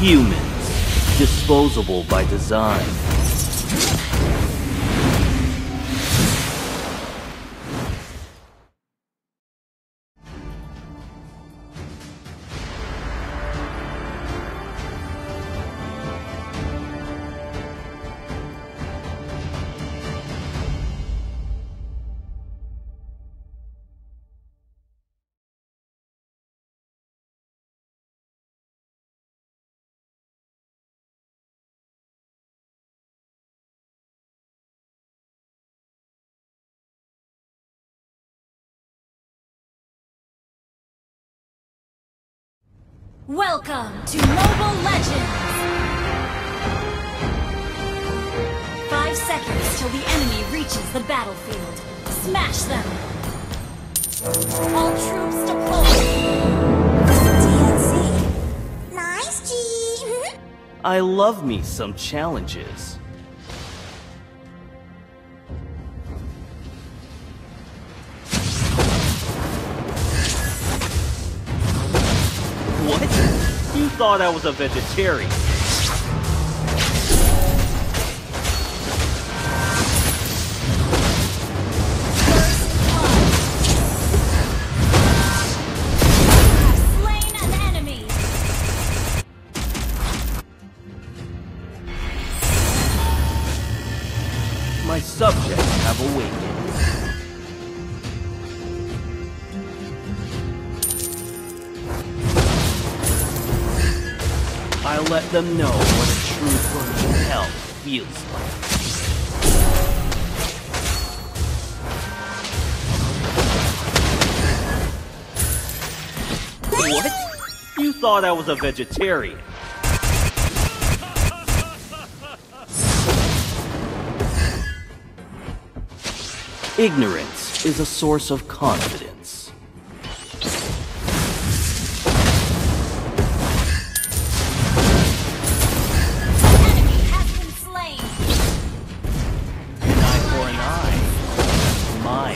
Humans, disposable by design. Welcome to Mobile Legends! 5 seconds till the enemy reaches the battlefield. Smash them! All troops deployed! TNC. Nice, G. I love me some challenges. What? You thought I was a vegetarian? Slain an enemy! My subjects have awakened. I let them know what a true burning hell feels like. What? You thought I was a vegetarian? Ignorance is a source of confidence. Enemy has been slain! An eye for an eye. That's my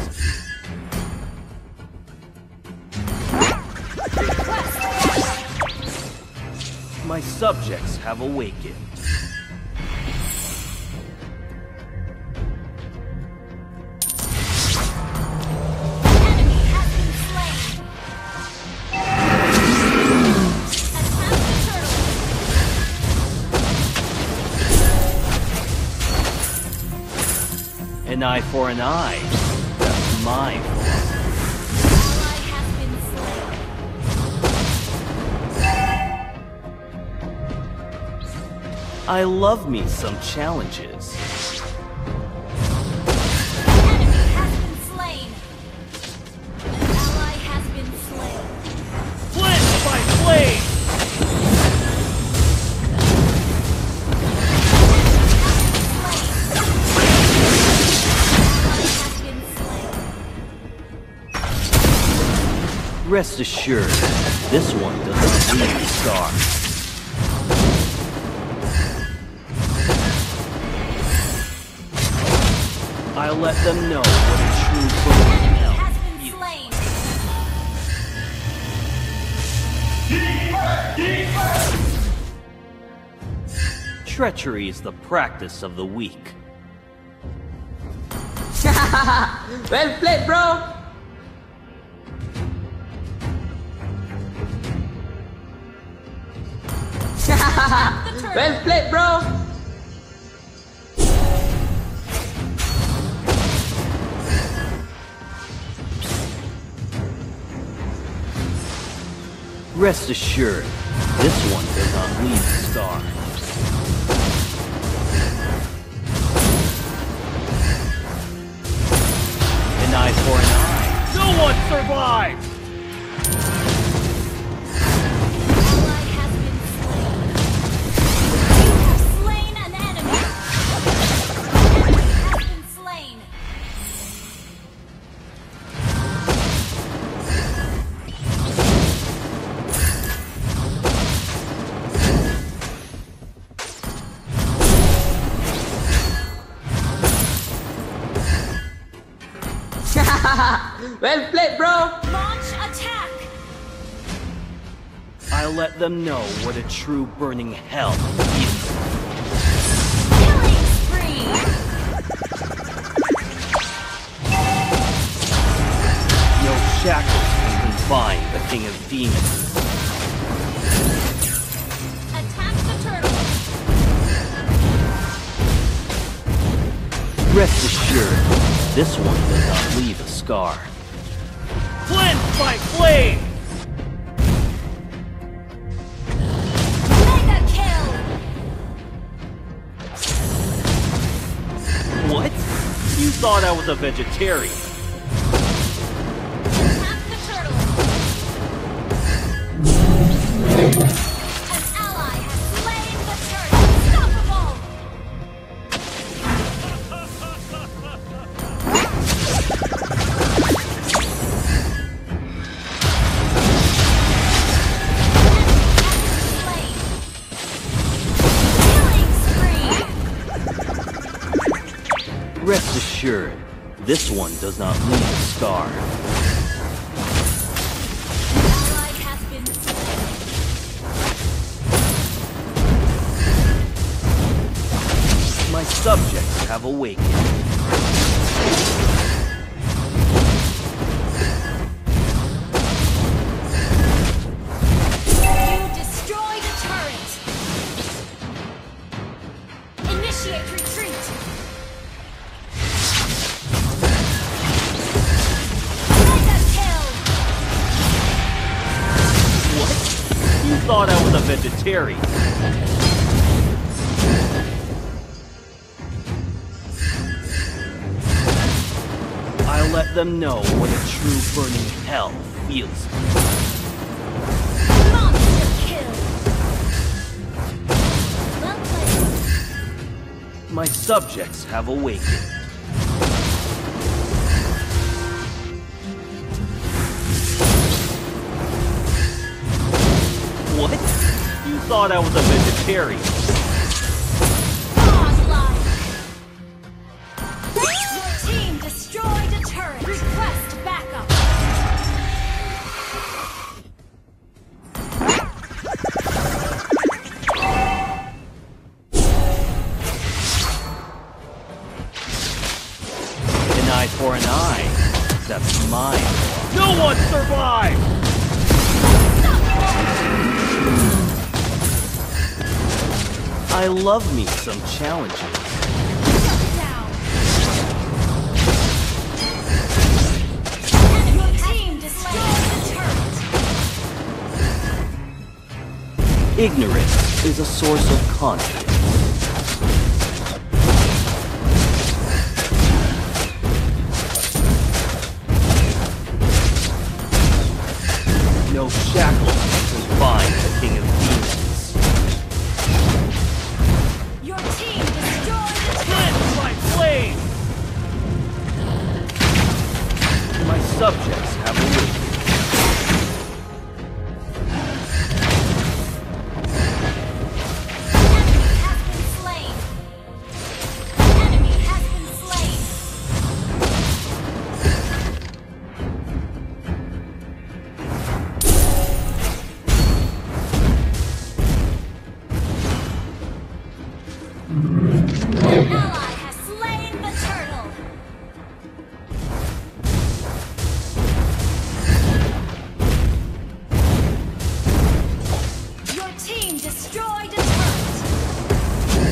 philosophy. My subjects have awakened. Enemy has been slain! Attack the turtle! An eye for an eye. That's my philosophy. Ally has been slain. I love me some challenges. Enemy has been slain. An ally has been slain. Flint by flame! Rest assured, this one doesn't need a star. I'll let them know what a true burning hell Has been feels. Treachery is the practice of the weak. Well played, bro! Well played, bro! Rest assured, this one does not leave a star. An eye for an eye. No one survives! Ally has been slain. You have slain an enemy. Has been slain. Well played, bro! Launch attack. I'll let them know what a true burning hell is. Killing spree! No shackles can confine the King of Demons. Attack the turtle! Rest assured, this one does not leave a scar. Cleanse by flame! Mega kill! What? You thought I was a vegetarian. Attack the turtle! An ally has slain the turtle! Unstoppable! Rest assured, this one does not leave a scar. Ally has been slain. My subjects have awakened. You destroyed a turret. Initiate retreat. Mega kill. What? You thought I was a vegetarian. I'll let them know what a true burning hell feels like. Monster kill. Well played. My subjects have awakened. What? You thought I was a vegetarian. Godlike. Your team destroyed a turret. Request backup. An eye for an eye. That's mine. No one survived! I love me some challenges. Shut down. Your team destroyed the turret. Ignorance is a source of confidence. No shackles can confine the King of Demons. Your team destroyed the turret. Cleanse by flame! My subjects have awakened. Enemy has been slain. Enemy has been slain. An ally has slain the turtle. Your team destroyed a turret.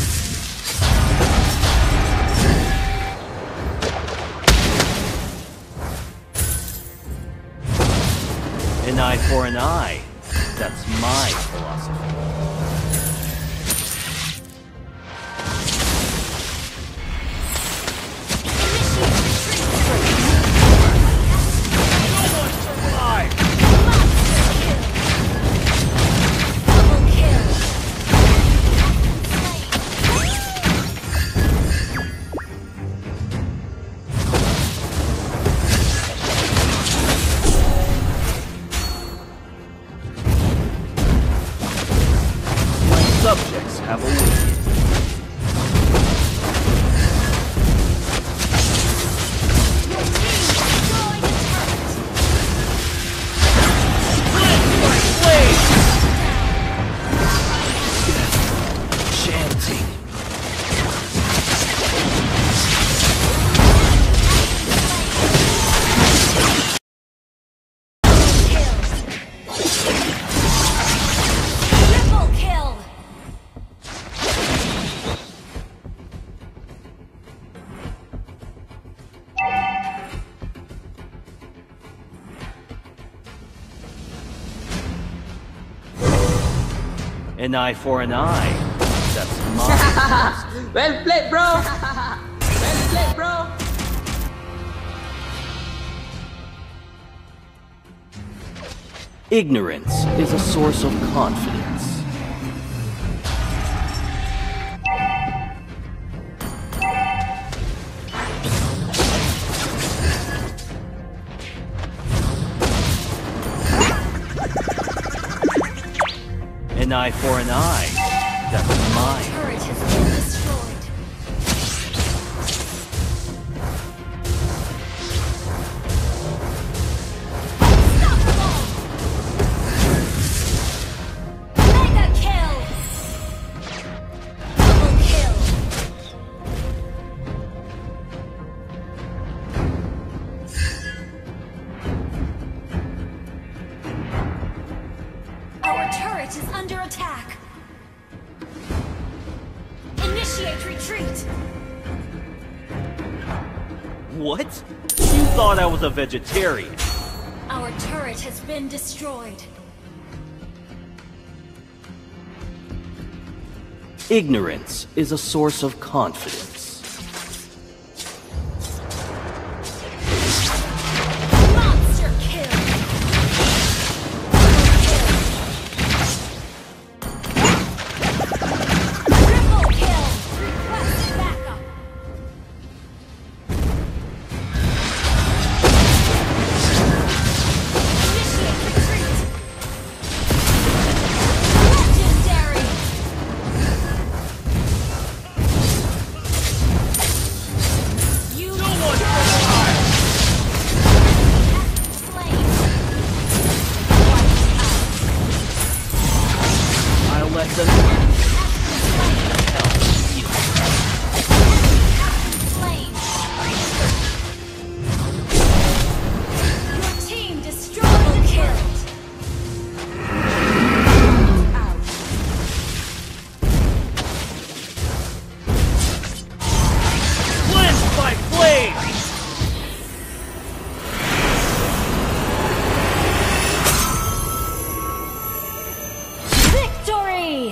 An eye for an eye. That's my philosophy. No one survived! Double kill. My subjects have awakened. Your team destroyed a turret. Cleanse by flame! An eye for an eye. That's mine. Well played, bro. Well played, bro. Ignorance is a source of confidence. An eye for an eye. That's mine. Turret has been destroyed. Unstoppable! Mega kill! Double kill! Our turret is under attack. Initiate retreat. What? You thought I was a vegetarian. Our turret has been destroyed. Ignorance is a source of confidence. Monster kill. Triple kill. Request backup. Initiate retreat. Legendary. You slain. I'll let them Slain. Your team destroyed. Killed. Out. cleansed by flame. Victory!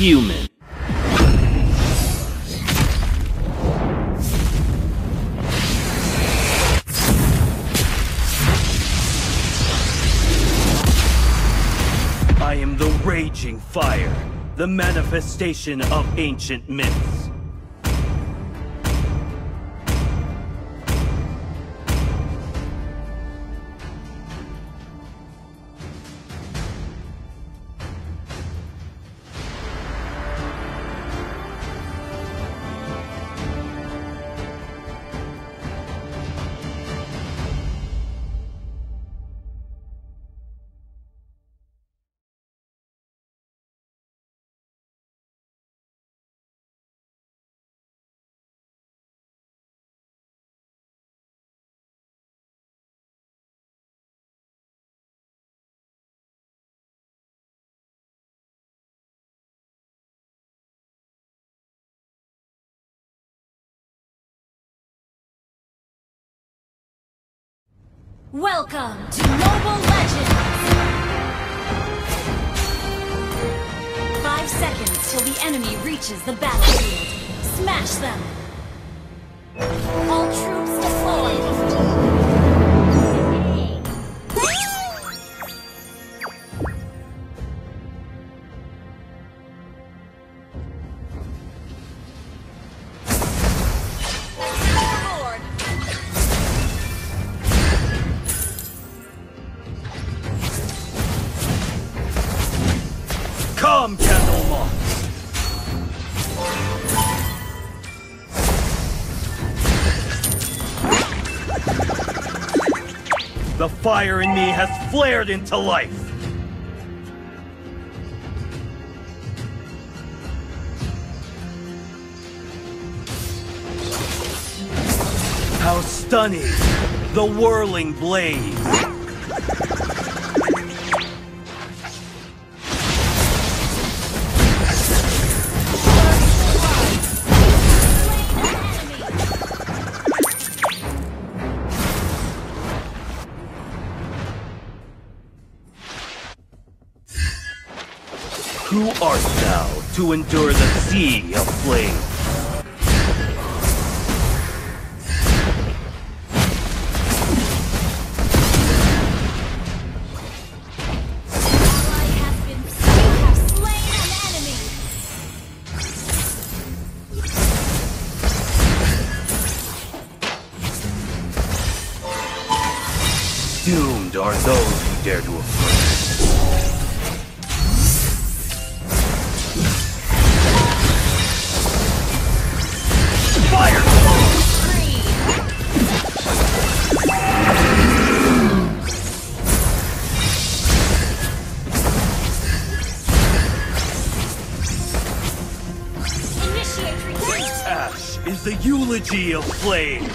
human. I am the raging fire, the manifestation of ancient myths. Welcome to Mobile Legends! 5 seconds till the enemy reaches the battlefield. Smash them! All troops deployed! Come, Candlemoth! The fire in me has flared into life! How stunning! The whirling blaze! Who art thou to endure the sea of flame? Ally has been slain. You have slain an enemy. Doomed are those who dare to approach. Fire! Initiate retreat! Ash is the eulogy of flame.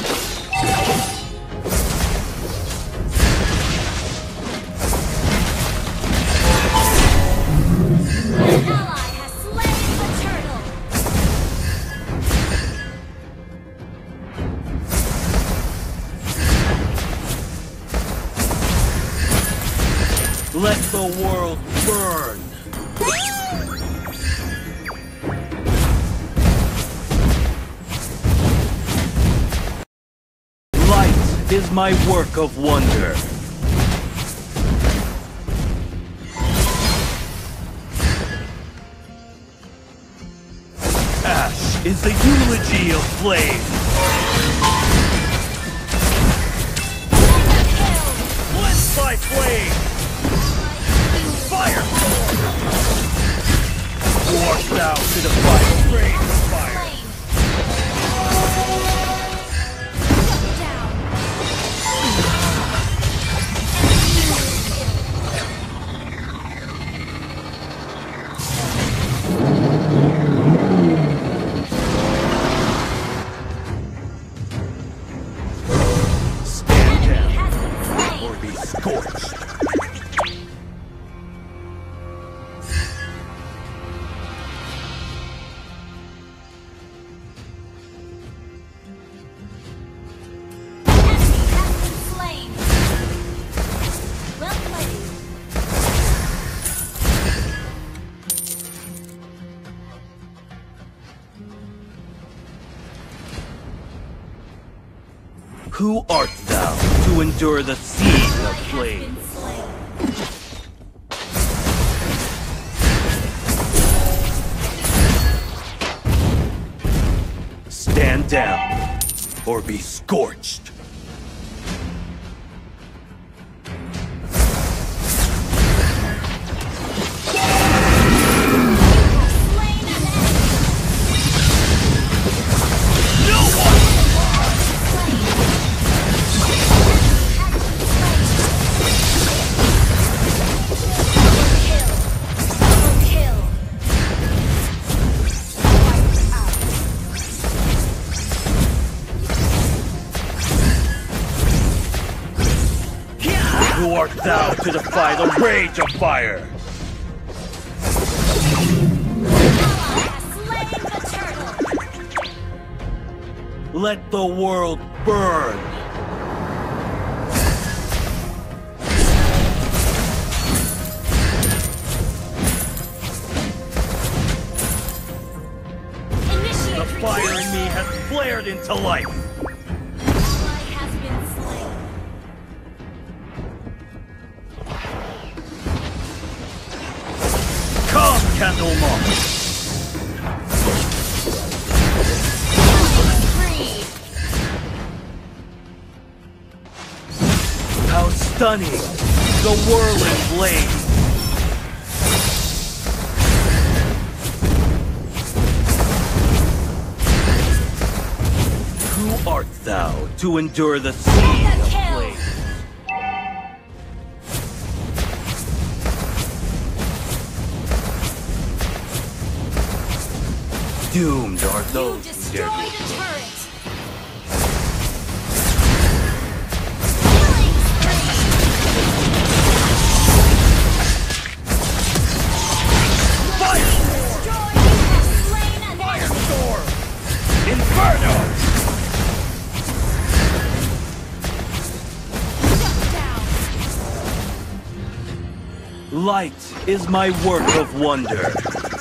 An ally has slain the turtle! Let the world burn. Light is my work of wonder. Ash is the eulogy of flame. Blessed by flame. Fire! Walk thou to the final grave of fire. Stand down or be scorched. Who art thou to endure the siege of flame? Stand down, or be scorched. Who art thou to defy the rage of fire? Let the world burn! The fire in me has flared into life! Come, Candlemoth! How stunning! The whirling blade! Who art thou to endure the siege of flame? Doomed are those who dare Destroy to the turret! Firestorm! Inferno! Light is my work of wonder.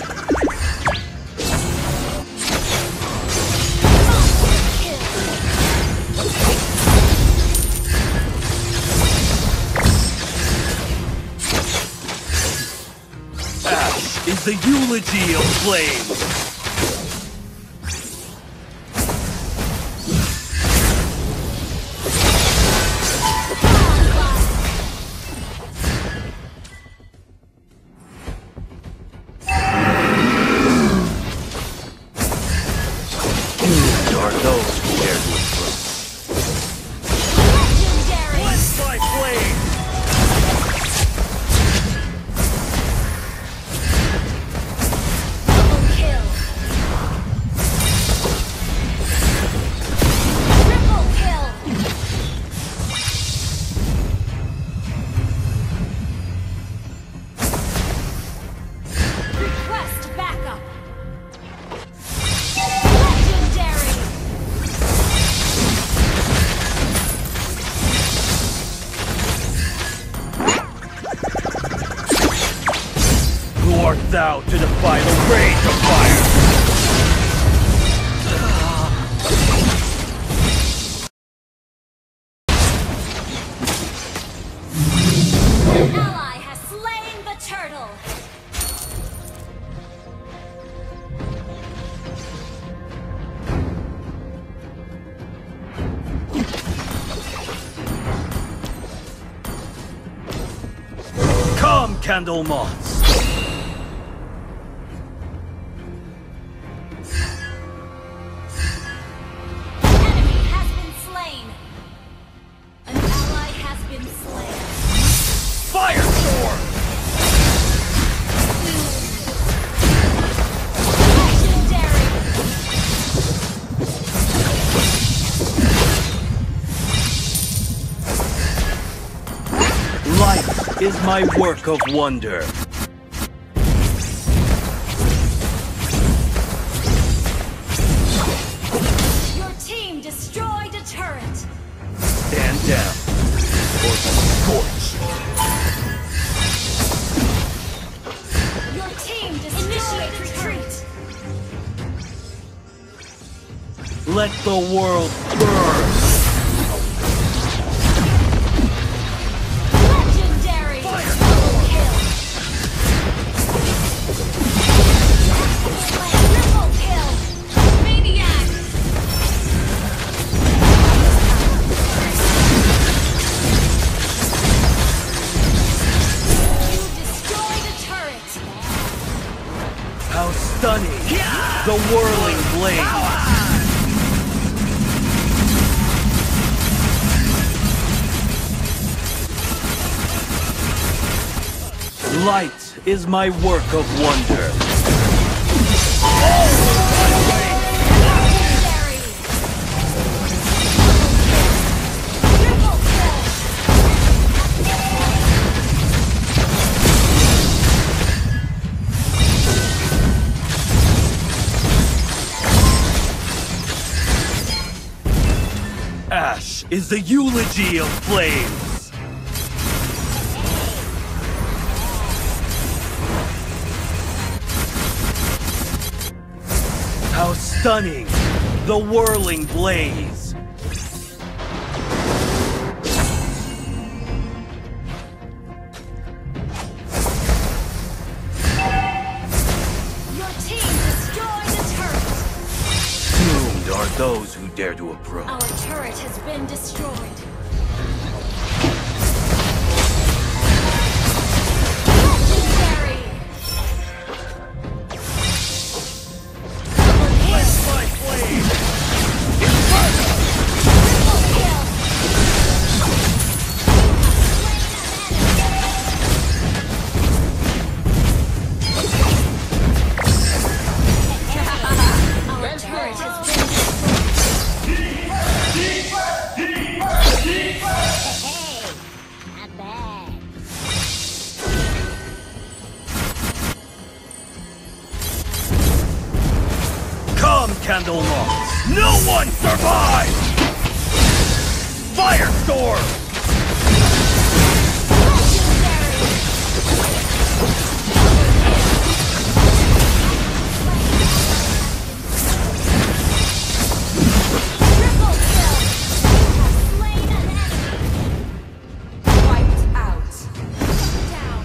Ash is the eulogy of flame. Doomed are those who dare to approach. Blessed by flame! Who art thou to defy the rage of fire? An ally has slain the turtle! Come, Candlemoths! Enemy has been slain! An ally has been slain! Firestorm! Light is my work of wonder. Your team destroyed a turret! Stand down, or be scorched. Your team destroyed a turret! Let the world burn. The whirling blade! Light is my work of wonder. Ash is the eulogy of flames. How stunning! The whirling blaze! Your team destroyed the turret! Doomed are those who dare to approach. Our turret has been destroyed. Legendary! Blessed by flame! Inferno! Triple kill! Our turret has been destroyed. Not bad. Come, Candlemoss! No one survives! Firestorm! Triple kill! Slain an enemy! Wiped out. Down!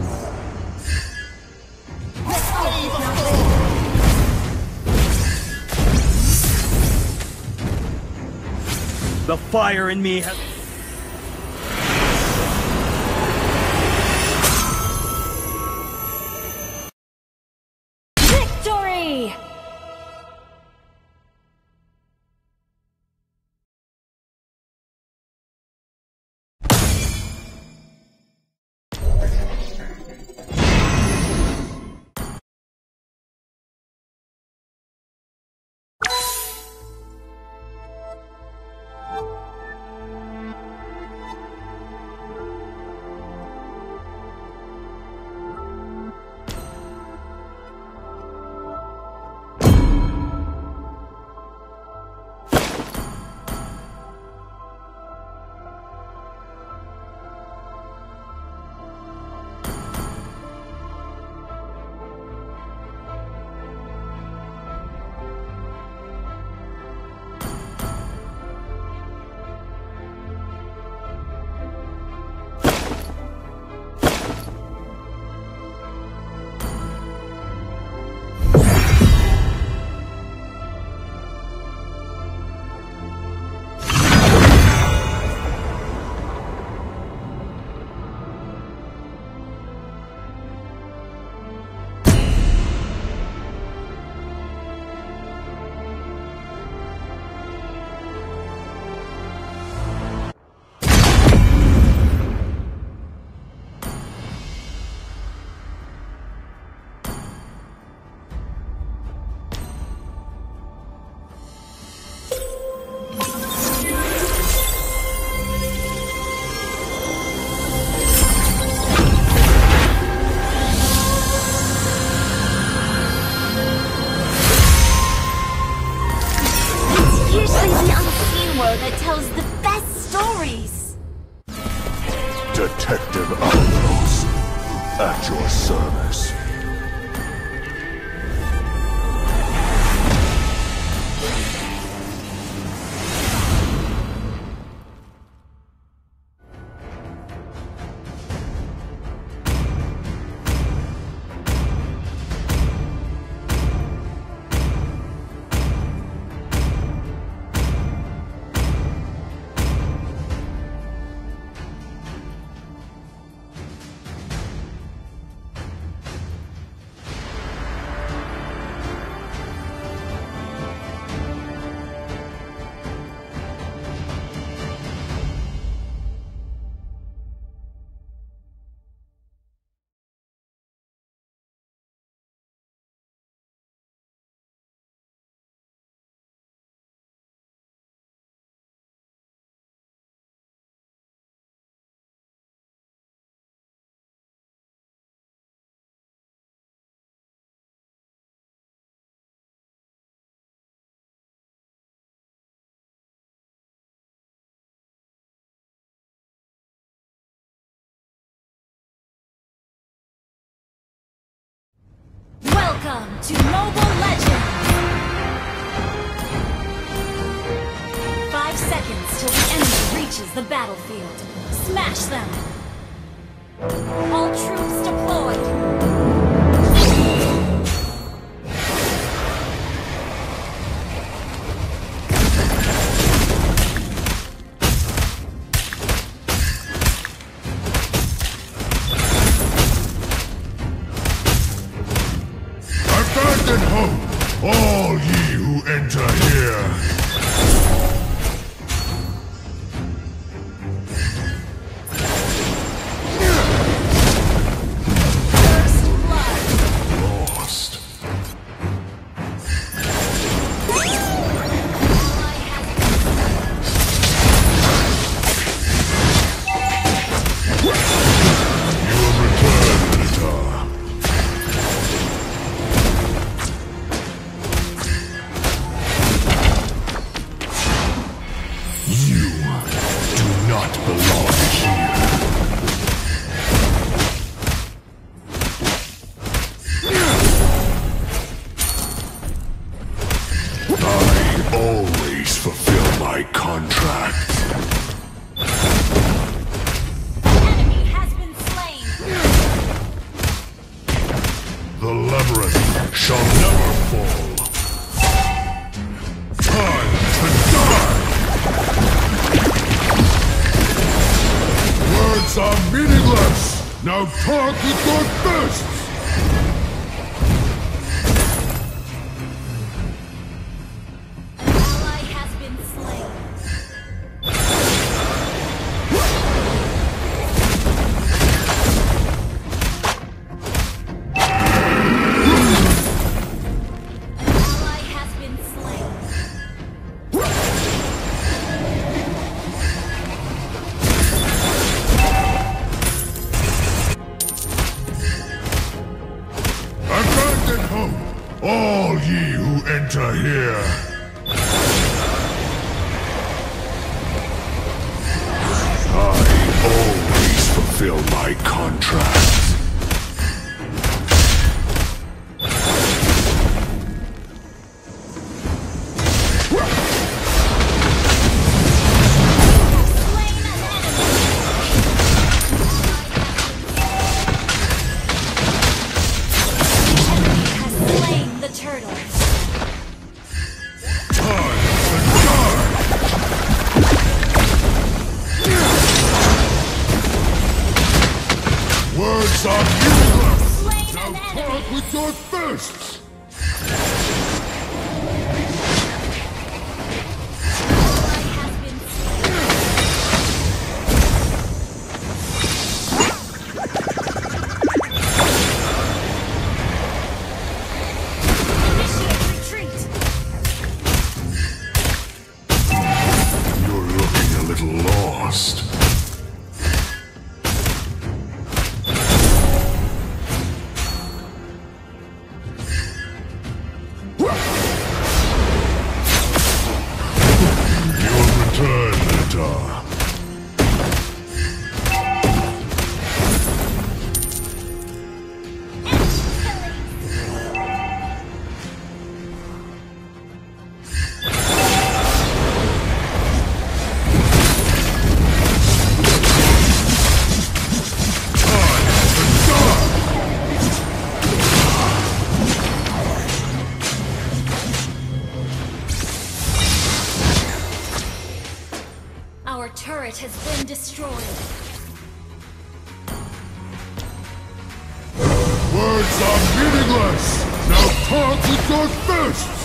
The fire in me has... Victory! That tells the best stories. Detective Alros, at your service. Welcome to Mobile Legends! 5 seconds till the enemy reaches the battlefield. Smash them! All troops deployed! Abandon hope, all ye who enter here. Lost. You will return, Minotaur. You do not belong here. I always fulfill my contract. Enemy has been slain! The labyrinth shall never fall. Time to die! Words are meaningless! Now talk with your fists! An ally has been slain. An ally has been slain. Abandon hope, all ye who enter here. I always fulfill my contract. Slain an enemy! Enemy has slain the turtle. Time to die! Words are meaningless! Slain Now an talk enemy! with your fists! Ally has been slain. Initiate retreat! You're looking a little lost. You'll return, Minotaur. Our turret has been destroyed. Words are meaningless! Now talk with your fists!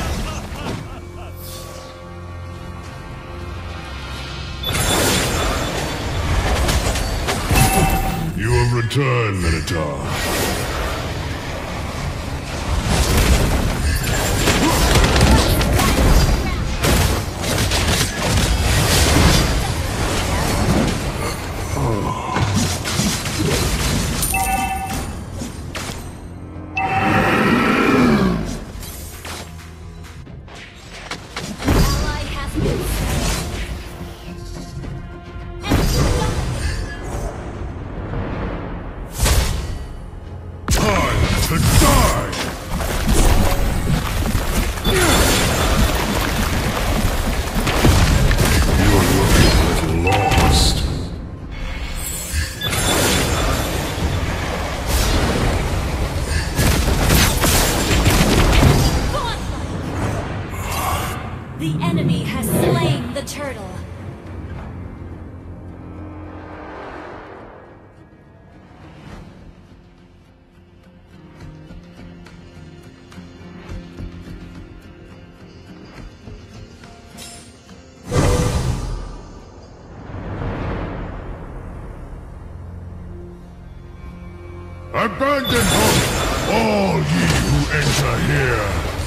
You will return, Minotaur. Ally has been slain. Enemy Abandon hope, all ye who enter here!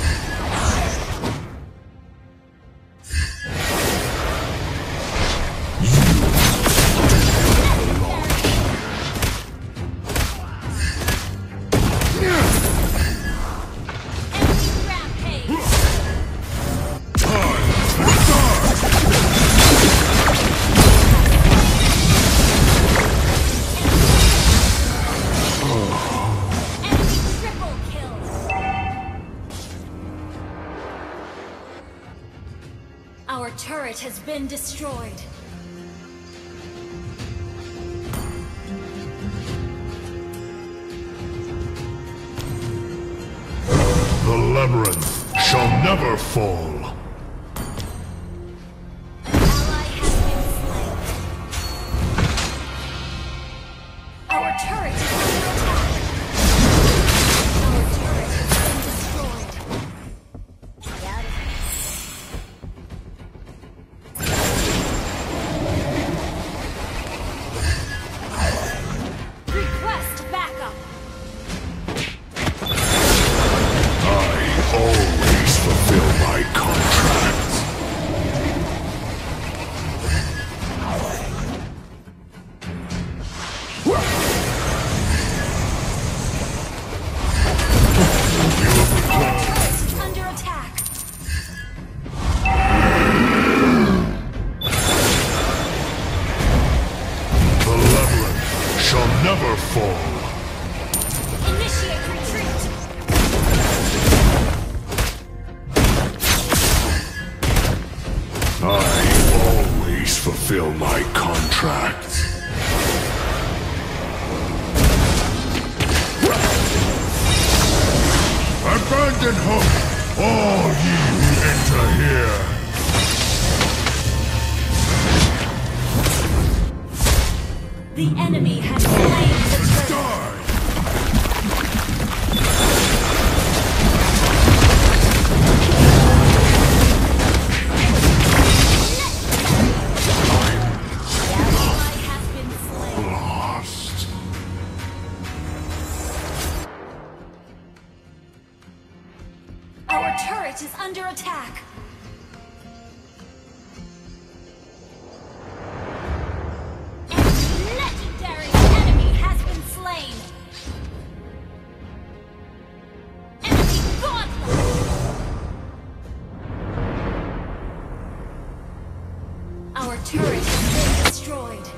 Our turret has been destroyed. The labyrinth shall never fall. Ally has been slain. Our turret is under attack. Our turret has been destroyed. Request backup. Always fulfill my contracts. Turret is under attack. The labyrinth shall never fall. Initiate retreat. I always fulfill my contracts. Abandon hope, all ye who enter here. The enemy has slain the turret. Die! Ally has been slain. Lost. Our turret is under attack. An legendary enemy has been slain. Enemy godlike. Our turret has been destroyed.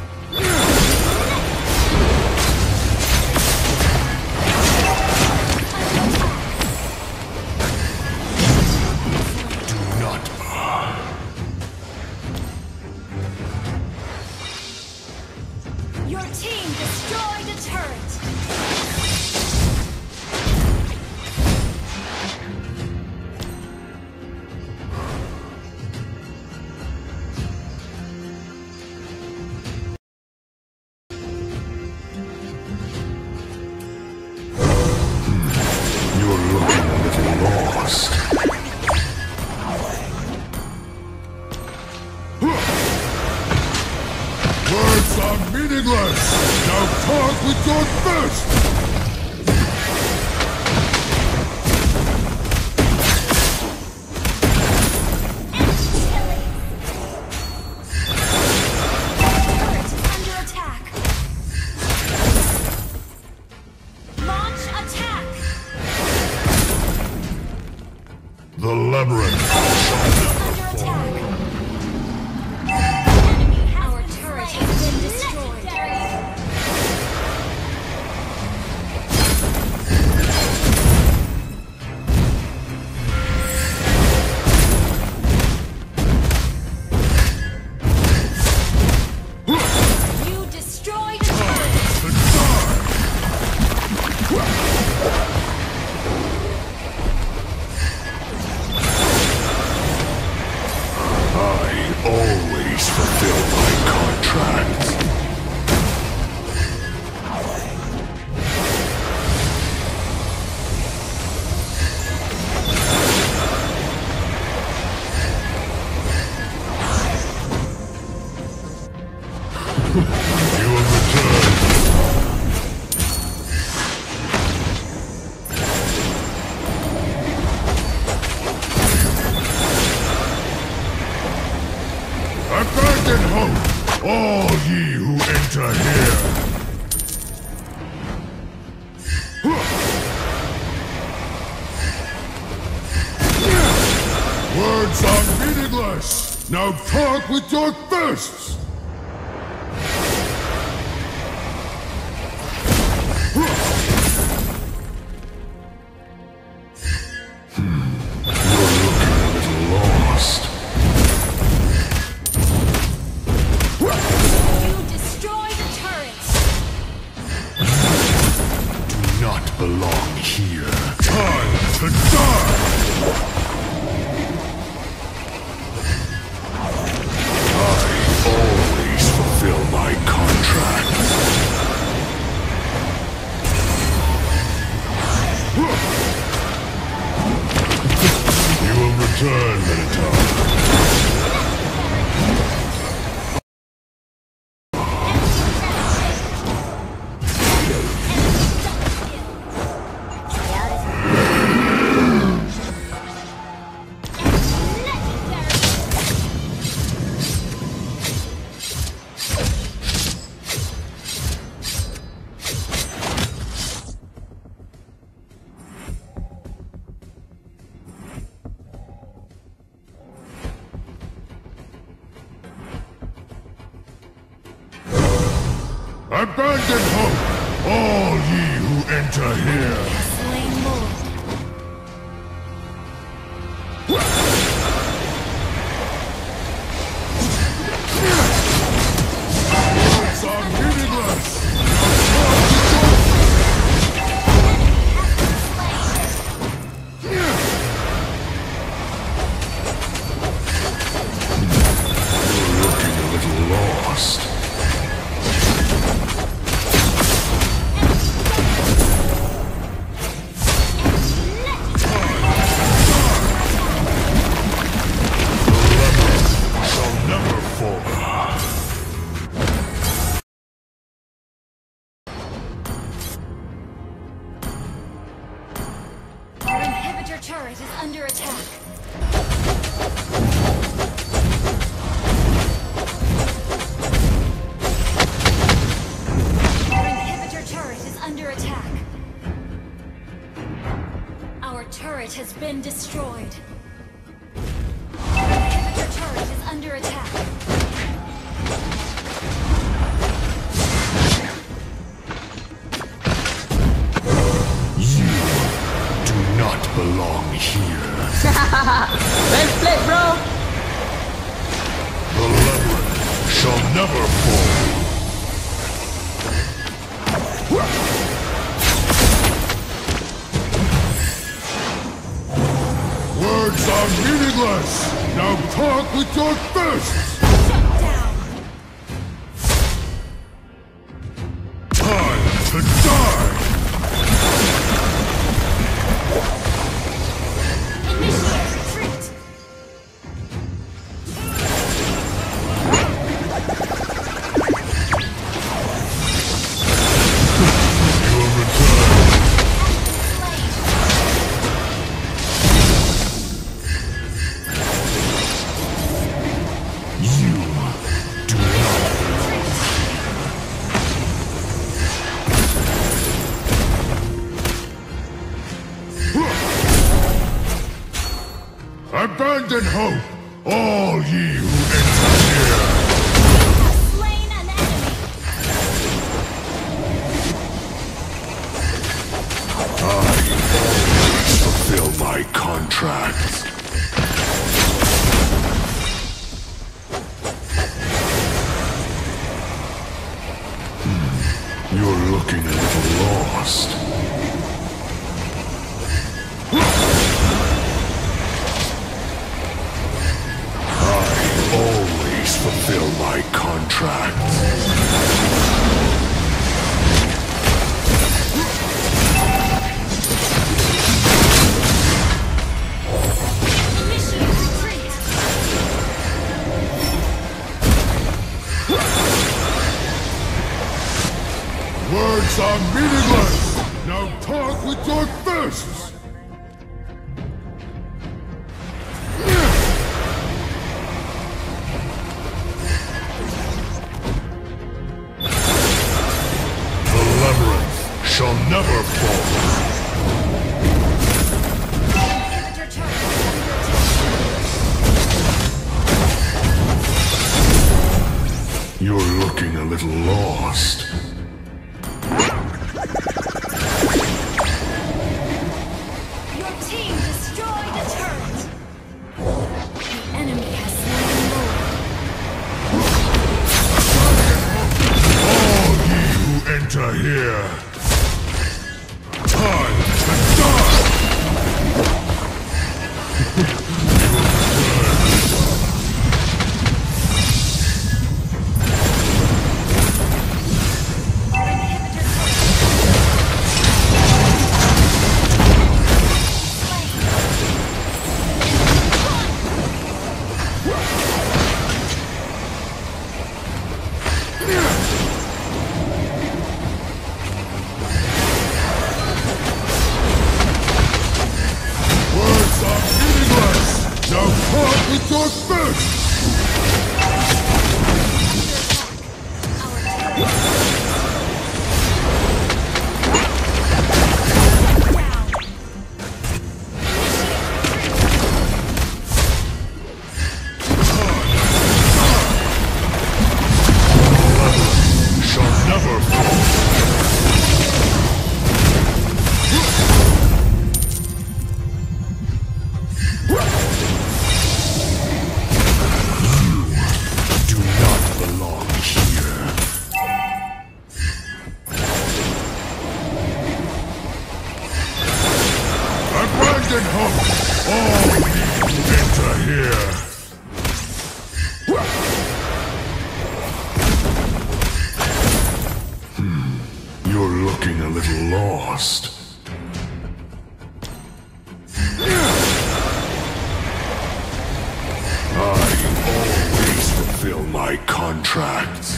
Do not. Your team destroyed a turret. You're looking a little lost. Words are meaningless! Now talk with your fist! Turret is under attack. Launch attack. The labyrinth shall never Under fall. attack. Enemy has Our turret has been destroyed. You destroyed a turret. I always fulfill my contracts. You have returned. All ye who enter here. Words are meaningless! Now talk with your fists! Belong here. Time to die! I always fulfill my contract. You will return, Minotaur. Abandon hope, all ye who enter here. Slain Lord. Words are meaningless. You're looking a little lost. Our inhibitor turret is under attack. Our inhibitor turret is under attack. Our turret has been destroyed. Our inhibitor turret is under attack. Belong here. Well played, bro. The labyrinth shall never fall. Words are meaningless. Now talk with your fists. Shut down. Time to die. Initiate retreat. You will return. You do not. Abandon hope, all ye who enter here. Slain an enemy. I always fulfill my contracts. You're looking a little lost. Always fulfill my contracts. Initiate retreat. Words are meaningless! Now talk with your fists! never fall. Inhibitor turret is under attack. You're looking a little lost. Your team destroyed the turret. The enemy has slain Lord. All ye who enter here, time to die! Words are meaningless! Now talk with your fist! Shall never fall. Do not belong here. Abandon hope! All ye who enter here! You're looking a little lost. I always fulfill my contracts.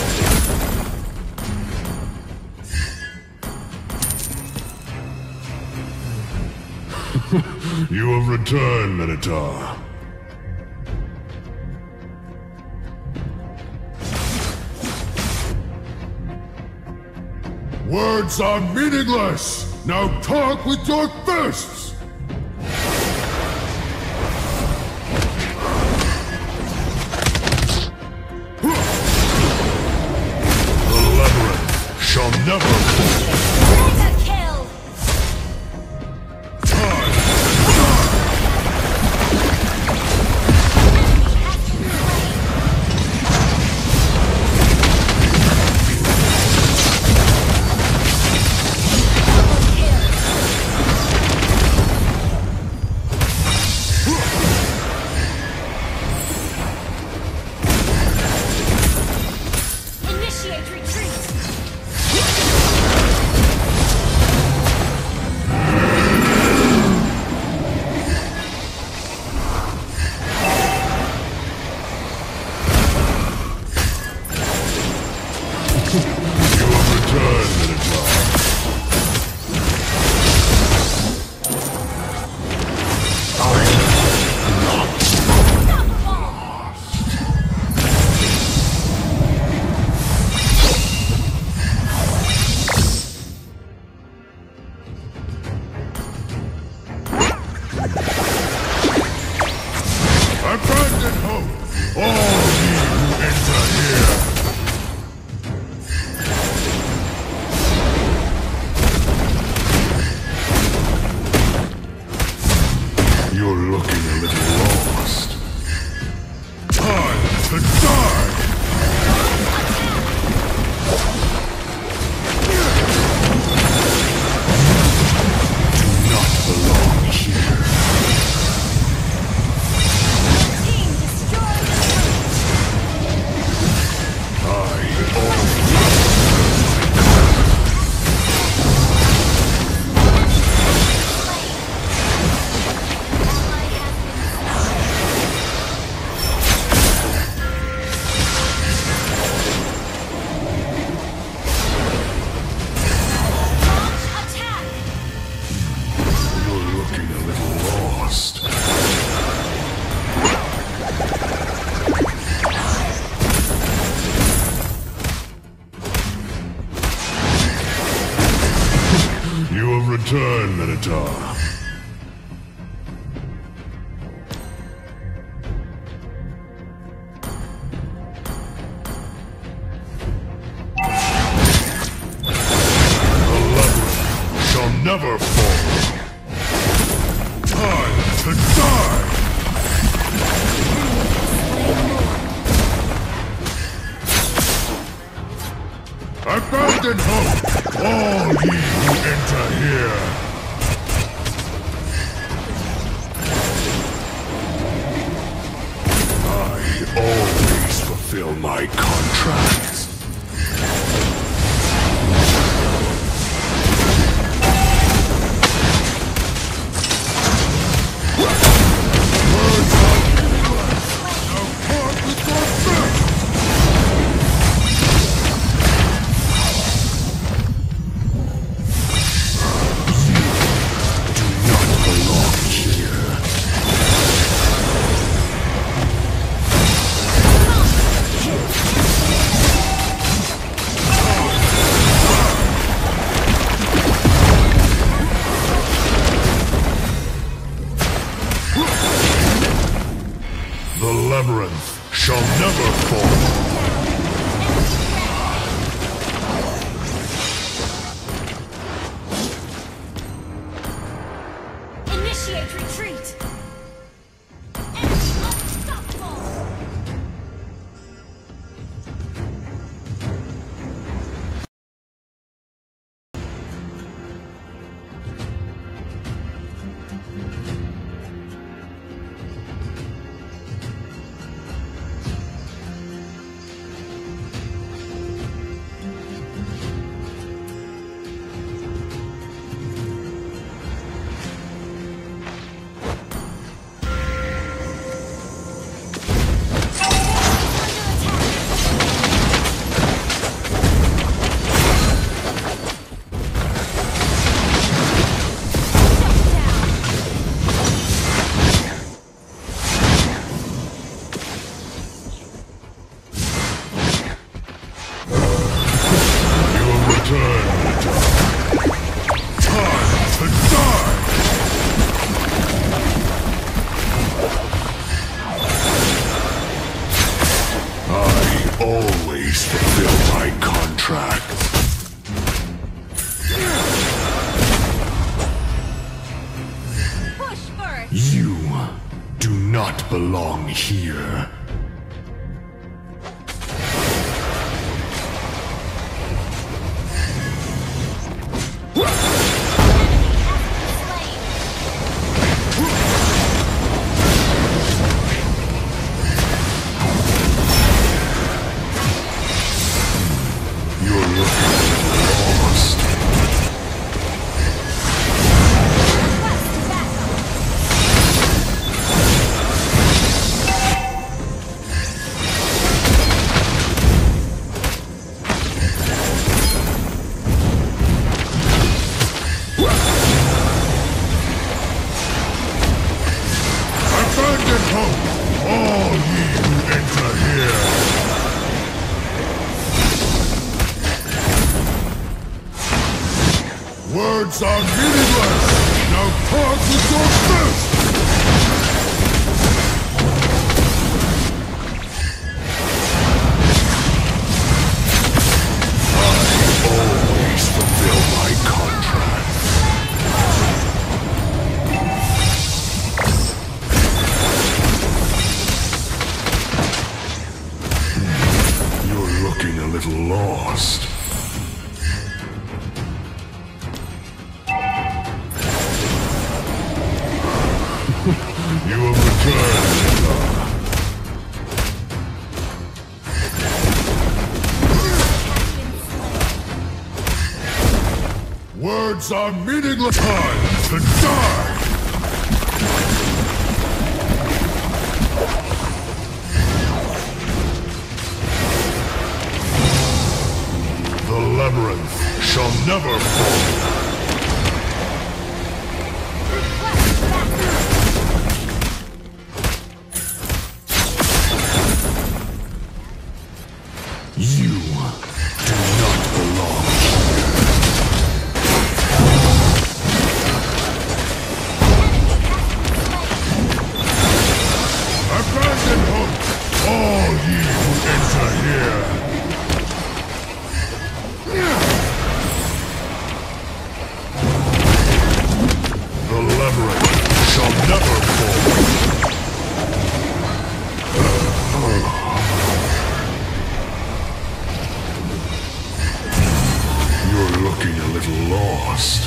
You have returned, Minotaur. Words are meaningless! Now talk with your fists! The labyrinth shall never fall. Mega kill! Time Initiate retreat! you have returned, Minotaur. Abandon hope! All ye who enter here! return, Minotaur. The labyrinth shall never fall. Time to die! Abandon hope, all ye who enter here! I always fulfill my contracts. Words are meaningless! Now part with your fist! The labyrinth shall never fall. Initiate retreat! Enemy unstoppable! Always fulfill my contracts. Push first! You do not belong here. You're looking lost. Abandon hope, all ye who enter here. Words are meaningless! Now part with your fist! I always fulfill my contract. You're looking a little lost. You have returned. Words are meaningless. Time to die! The labyrinth shall never fall. You do not belong here. lost.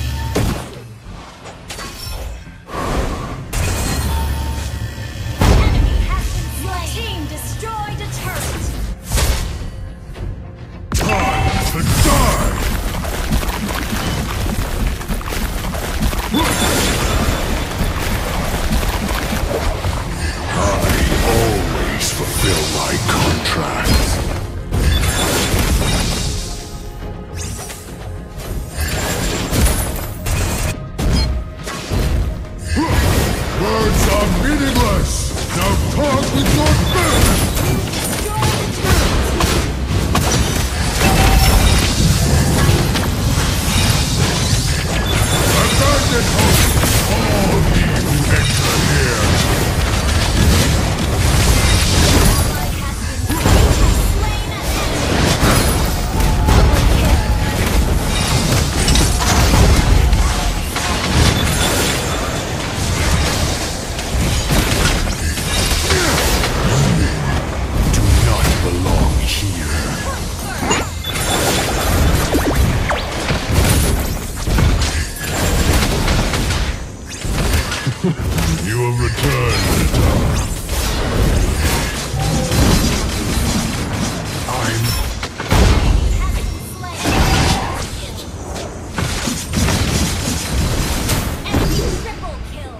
Enemy has been slain. Team destroyed a turret. Time to die! I always fulfill my contracts. Words are meaningless! Now talk with your fist! Abandon hope! All ye who enter here! Do not belong here. You have returned. I'm Enemy triple kill.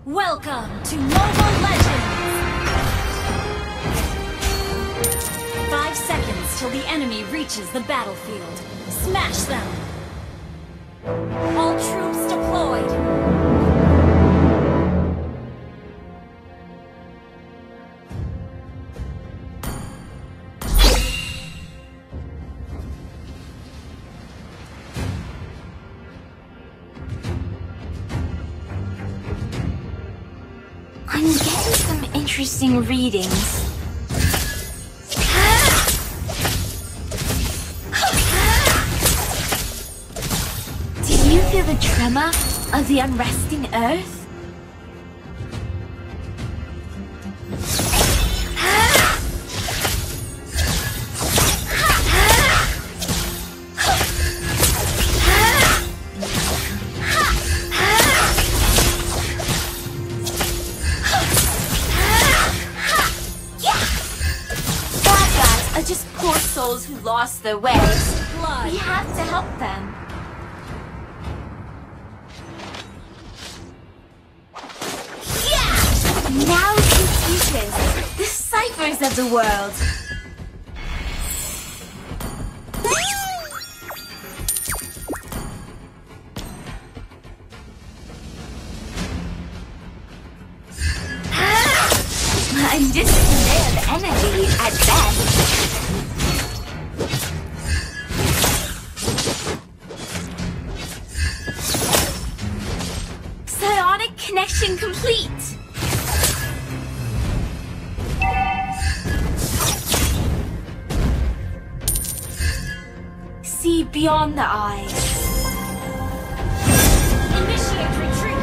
Welcome to Mobile Legends! 5 seconds till the enemy reaches the battlefield. Smash them! All troops deployed! I'm getting some interesting readings. Do you feel the tremor of the unresting earth? Just poor souls who lost their way. We have to help them. Yeah! Now computers, the ciphers of the world. I'm just a conveyor of energy at best. Psionic connection complete! See beyond the eyes. Initiate retreat!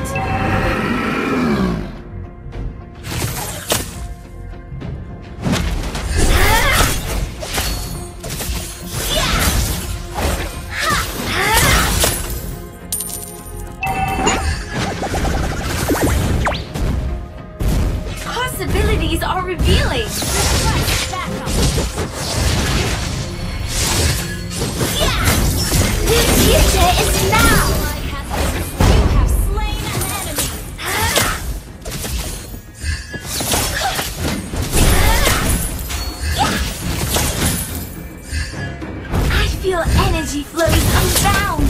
Possibilities are revealing. Yeah! The future is now! You have slain an enemy! I feel energy flows unbound.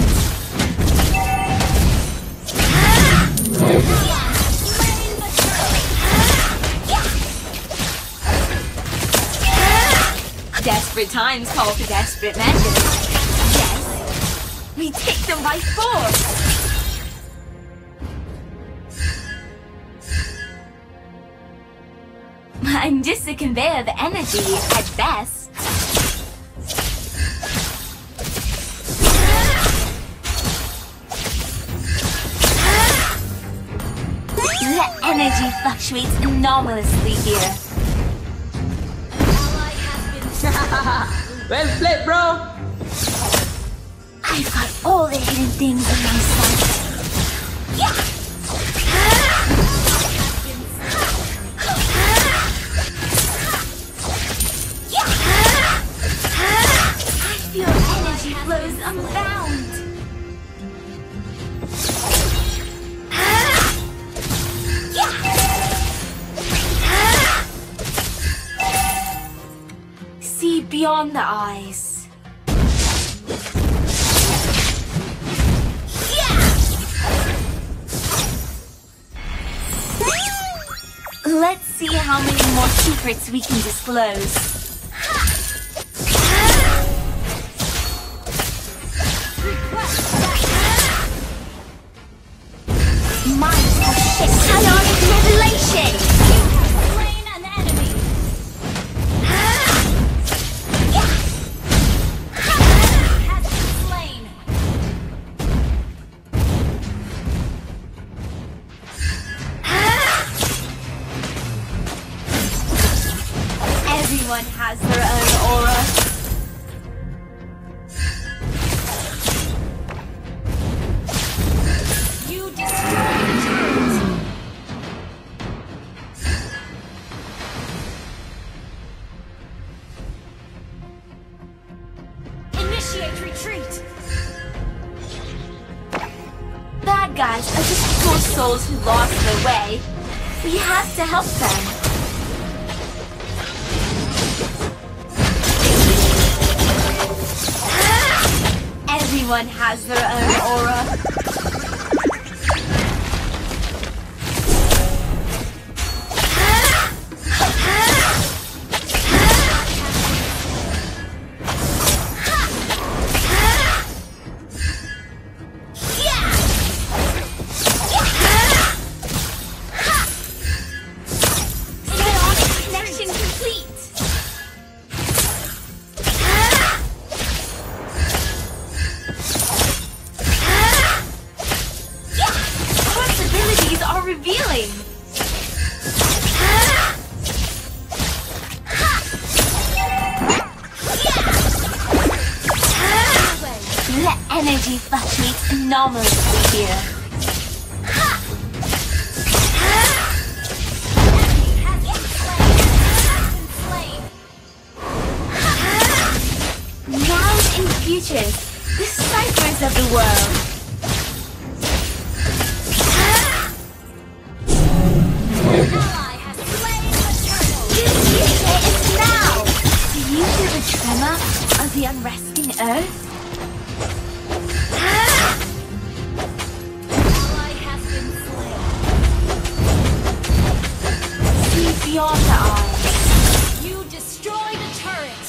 Desperate times call for desperate measures. Yes, we take them by force. I'm just a conveyor of energy at best. The energy fluctuates anomalously here. Well played, bro! I've got all the hidden things in my sight. Yeah! I feel energy flows unbound. See beyond the eyes. Let's see how many more secrets we can disclose. Minds have shit. Psionic revelation! Slain an enemy! Has been slain! Everyone has their own aura. You destroyed the turret! Bad guys are just poor souls who lost their way. We have to help them. Everyone has their own aura. Energy fluctuates anomalously here. Now in futures, the ciphers of the world. Ally has slain the turtle. The future is now! Do you feel the tremor of the unresting earth? Ally has been slain. See beyond the eyes. You destroy the turret.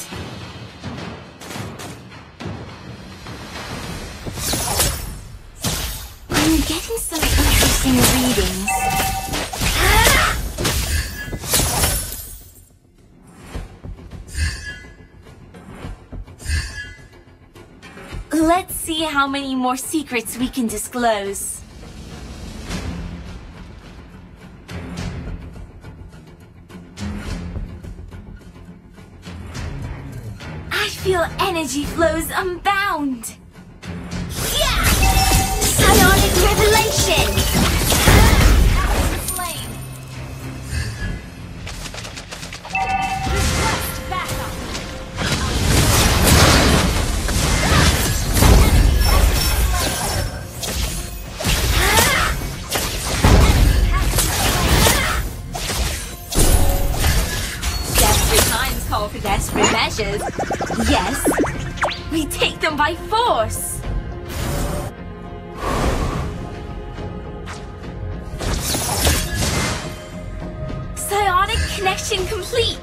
I'm getting some interesting readings. Let's see how many more secrets we can disclose. I feel energy flows unbound. Psionic revelation! Slain. Request backup. Desperate times call for desperate measures. Yes, we take them by force. Psionic connection complete.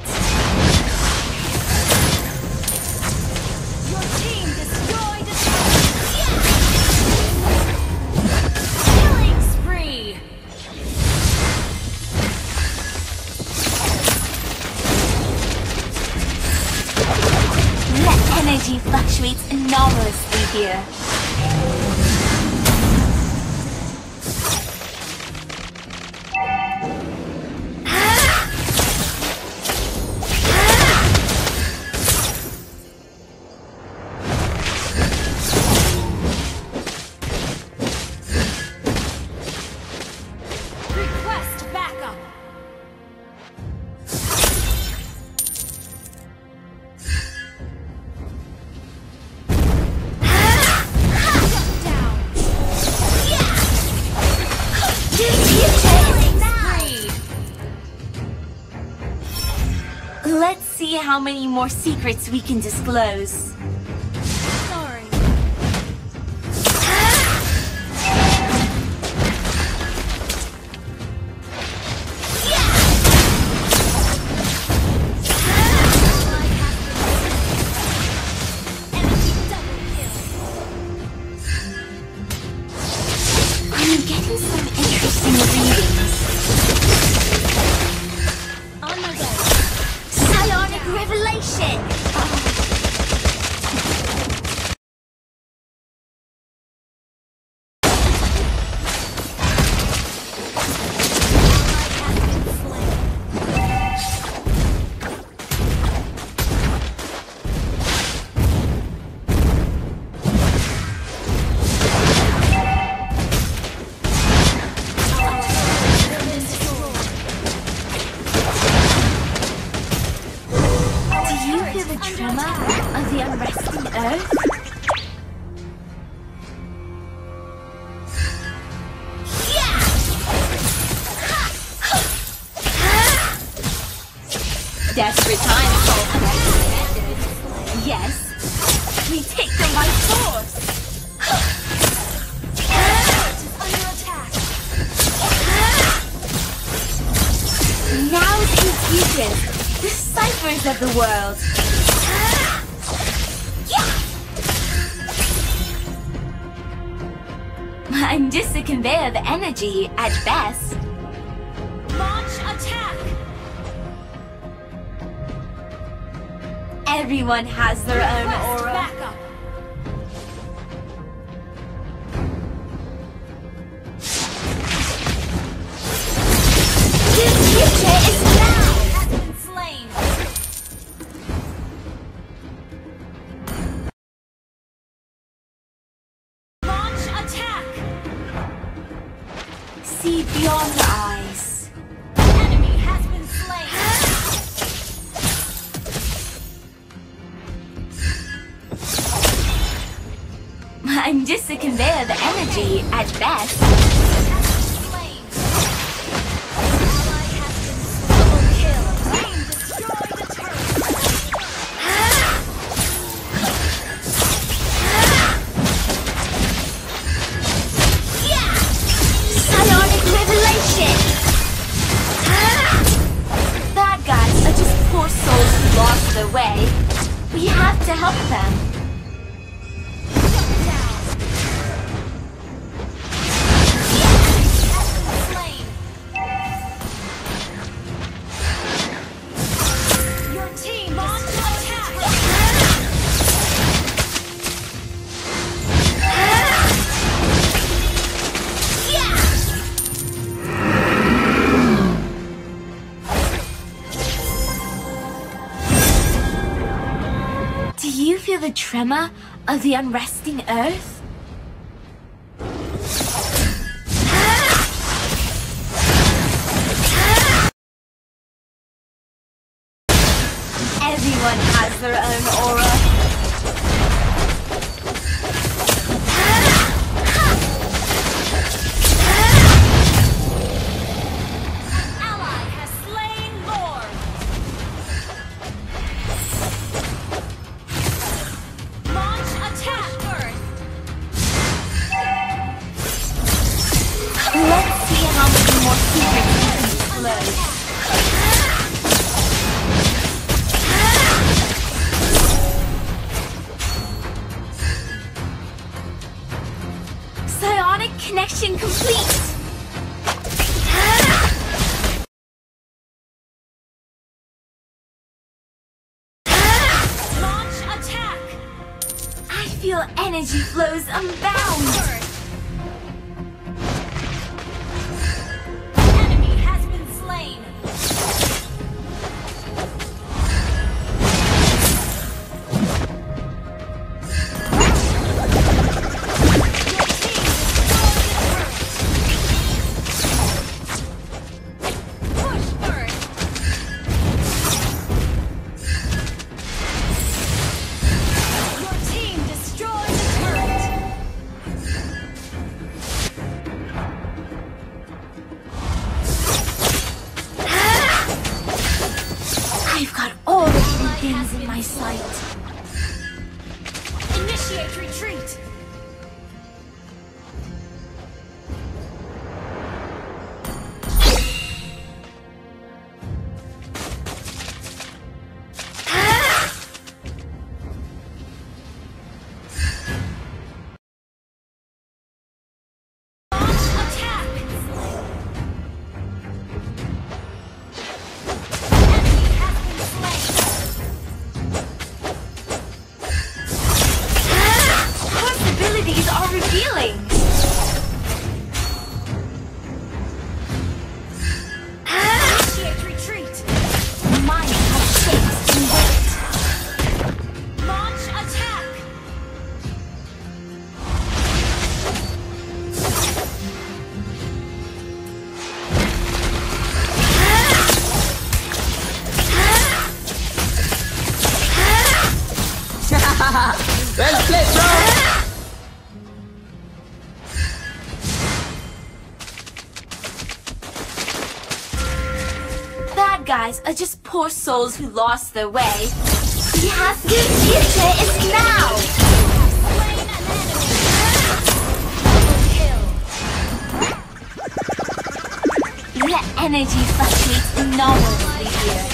Your team destroyed a turret. Killing spree. The energy fluctuates anomalously here. Request backup. Let's see how many more secrets we can disclose. Sorry. I'm getting some interesting readings. On my way. Psionic revelation! Do you feel the tremor of the unresting earth? Desperate times call for desperate measures. Yes, we take them by force. Under attack. Now's Confucius, the ciphers of the world. I'm just a conveyor of energy at best. Launch attack. Everyone has their own Request aura. backup. The future is now! Has been slain. Launch attack. See beyond the eyes. Enemy has been slain. I'm just a conveyor of energy at best. Slain. Ally has been double kill. Team destroy the turret. Psionic revelation! Bad guys are just poor souls who lost their way. We have to help them. Slain. Your team launch attack. Do you feel the tremor of the unresting earth? Everyone has their own aura. Ally has slain Lord. Launch attack. Let's see how many more secrets we can explode. Psionic connection complete! Launch attack. I feel energy flows unbound! Enemy has been slain. Your team destroyed the turret. I've got all the hidden things in my sight. Initiate retreat. Launch attack. Enemy has been slain. Perfect bad guys are just poor souls who lost their way. The absolute future is now! The energy fluctuates enormously here.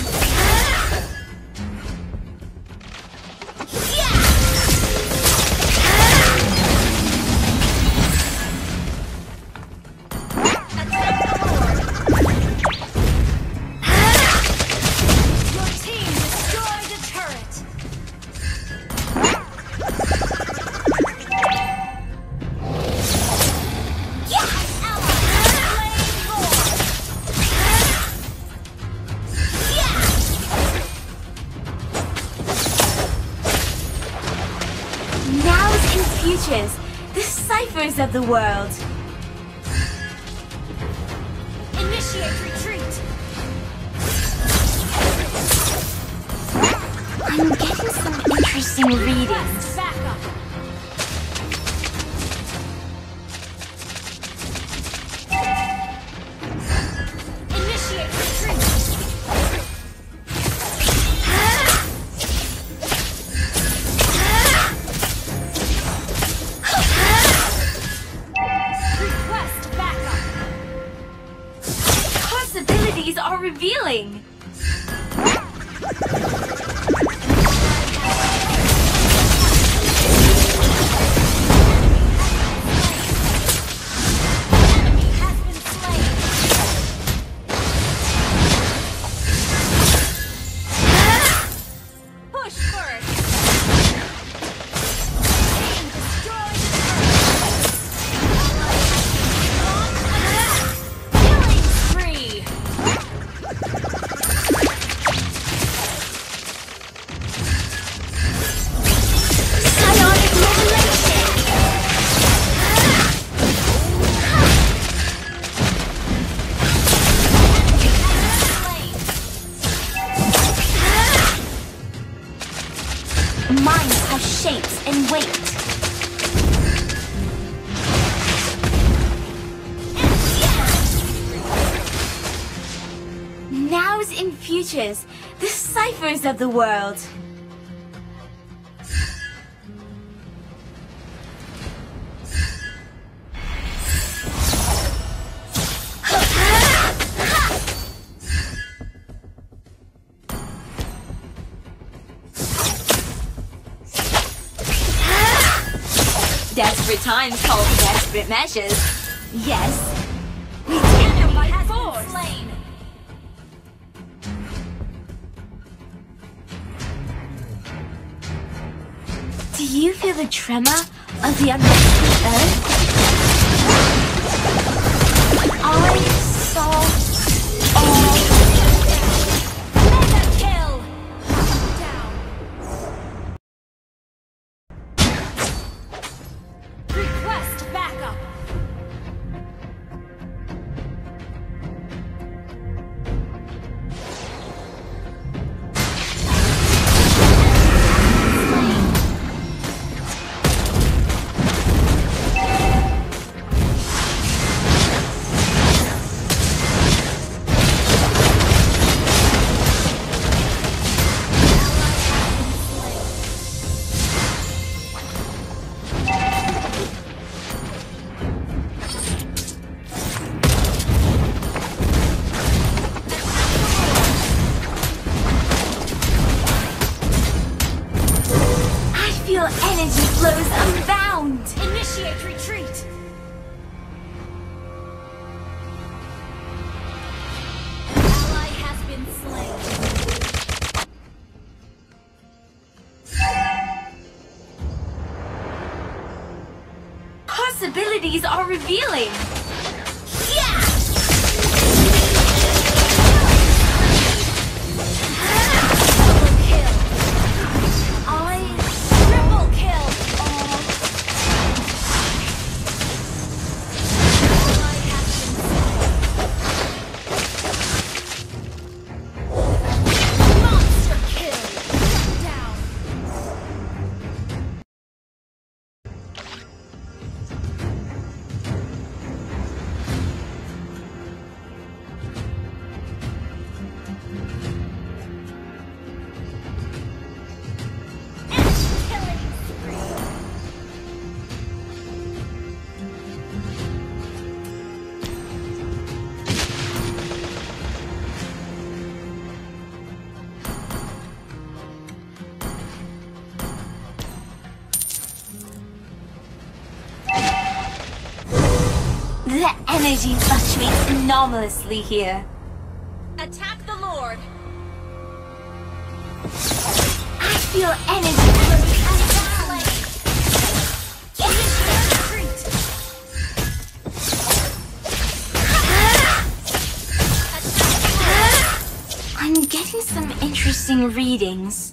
The ciphers of the world. Initiate retreat. I'm getting some interesting readings. Back up. Initiate retreat. Request backup. Possibilities are revealing. Minds have shapes and weight. Nows and futures, the ciphers of the world. Desperate times call for desperate measures. Yes, we take them by force. Do you feel the tremor of the unresting earth? I saw all. Mega kill. Down. Request backup. Energy flows unbound. Initiate retreat. Ally has been slain. Possibilities are revealing. energy fluctuates anomalously here. Attack the Lord. I feel energy flowing I'm getting some interesting readings.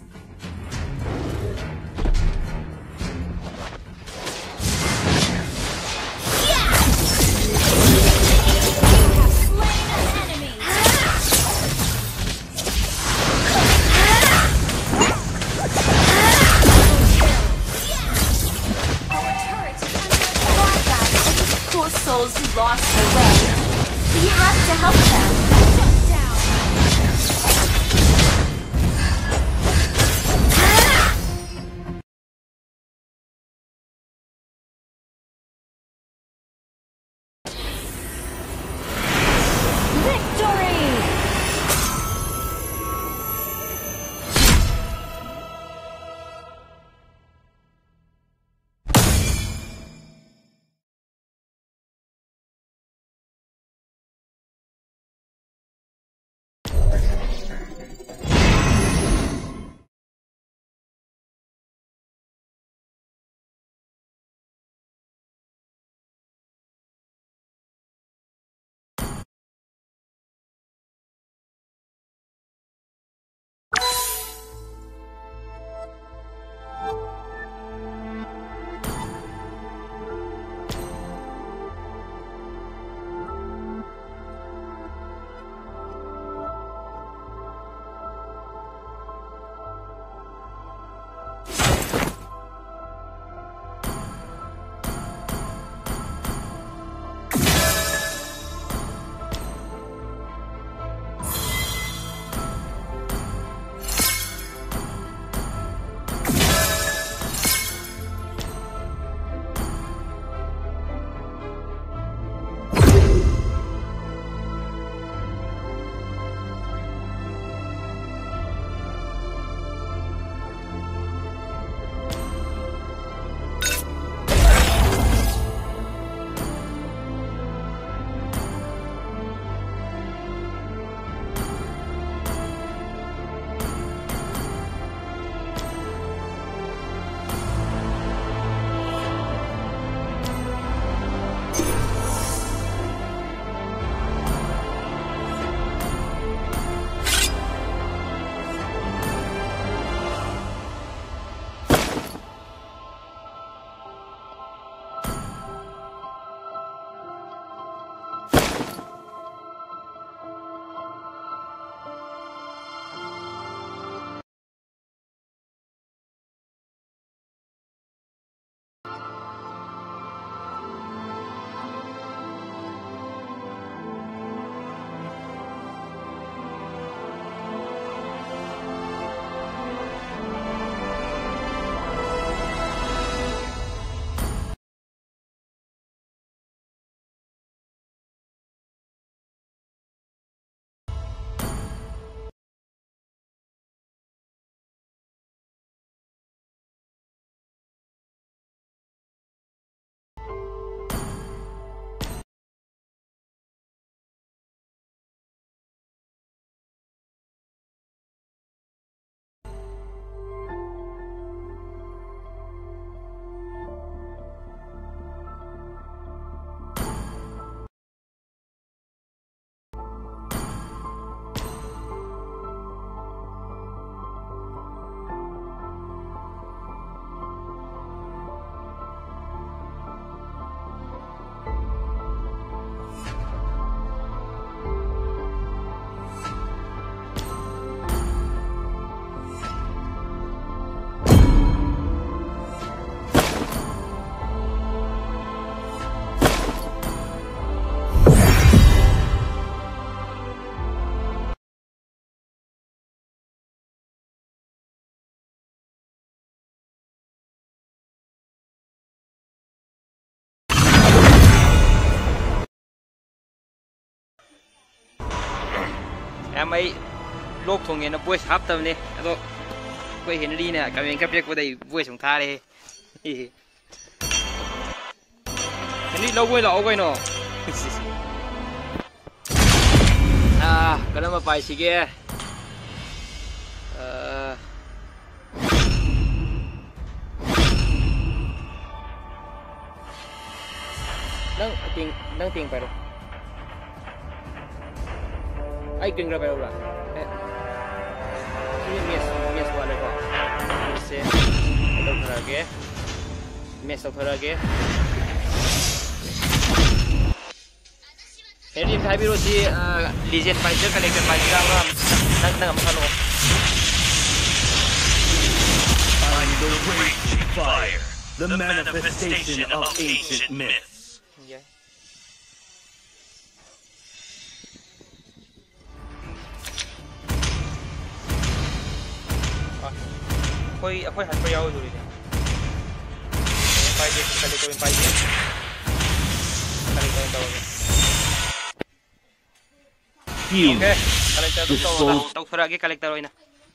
Souls who lost their way. We have to help them. em ấy lốp thùng này nó vui hấp tâm đi, rồi quay hiện đi nè, cái mình cái đây vui sống tha đi, cái này lâu vui lẩu quay nó. mà bài gì kia đang tiền phải rồi ai kinh ra phải rồi miss वाले को से तो थोड़ा के miss तो थोड़ा के Henry Fabiro si Legend Fighter collector Fighter nang ano I'm the raging fire, the manifestation of ancient myths. yeah Ako'y hanpayaw dulu niya. Fighter collector yung fighter. Collector yung tawag niya. Okay, collector to tawag lagi collector na.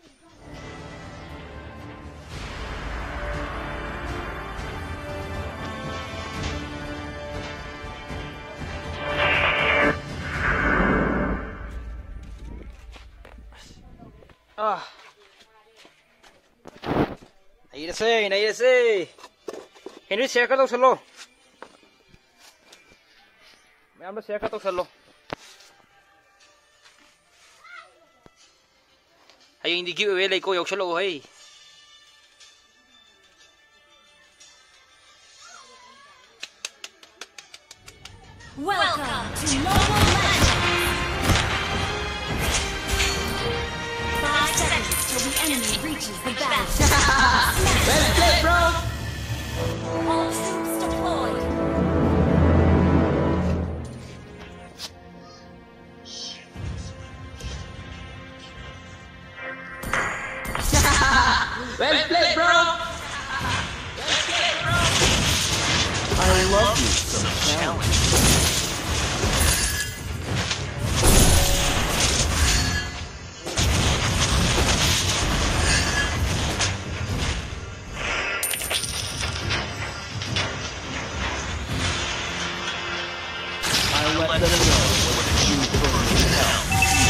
Nãy giờ Henry share ka to salo. Mayam na share ka to salo. Hay hindi giveaway like ko yok salo hay. Welcome to Mobile Legends! 5 seconds till the enemy reaches the battlefield. Well played, bro. All troops deployed. Well played, bro. I love you some challenge. I let them know what the true burning hell.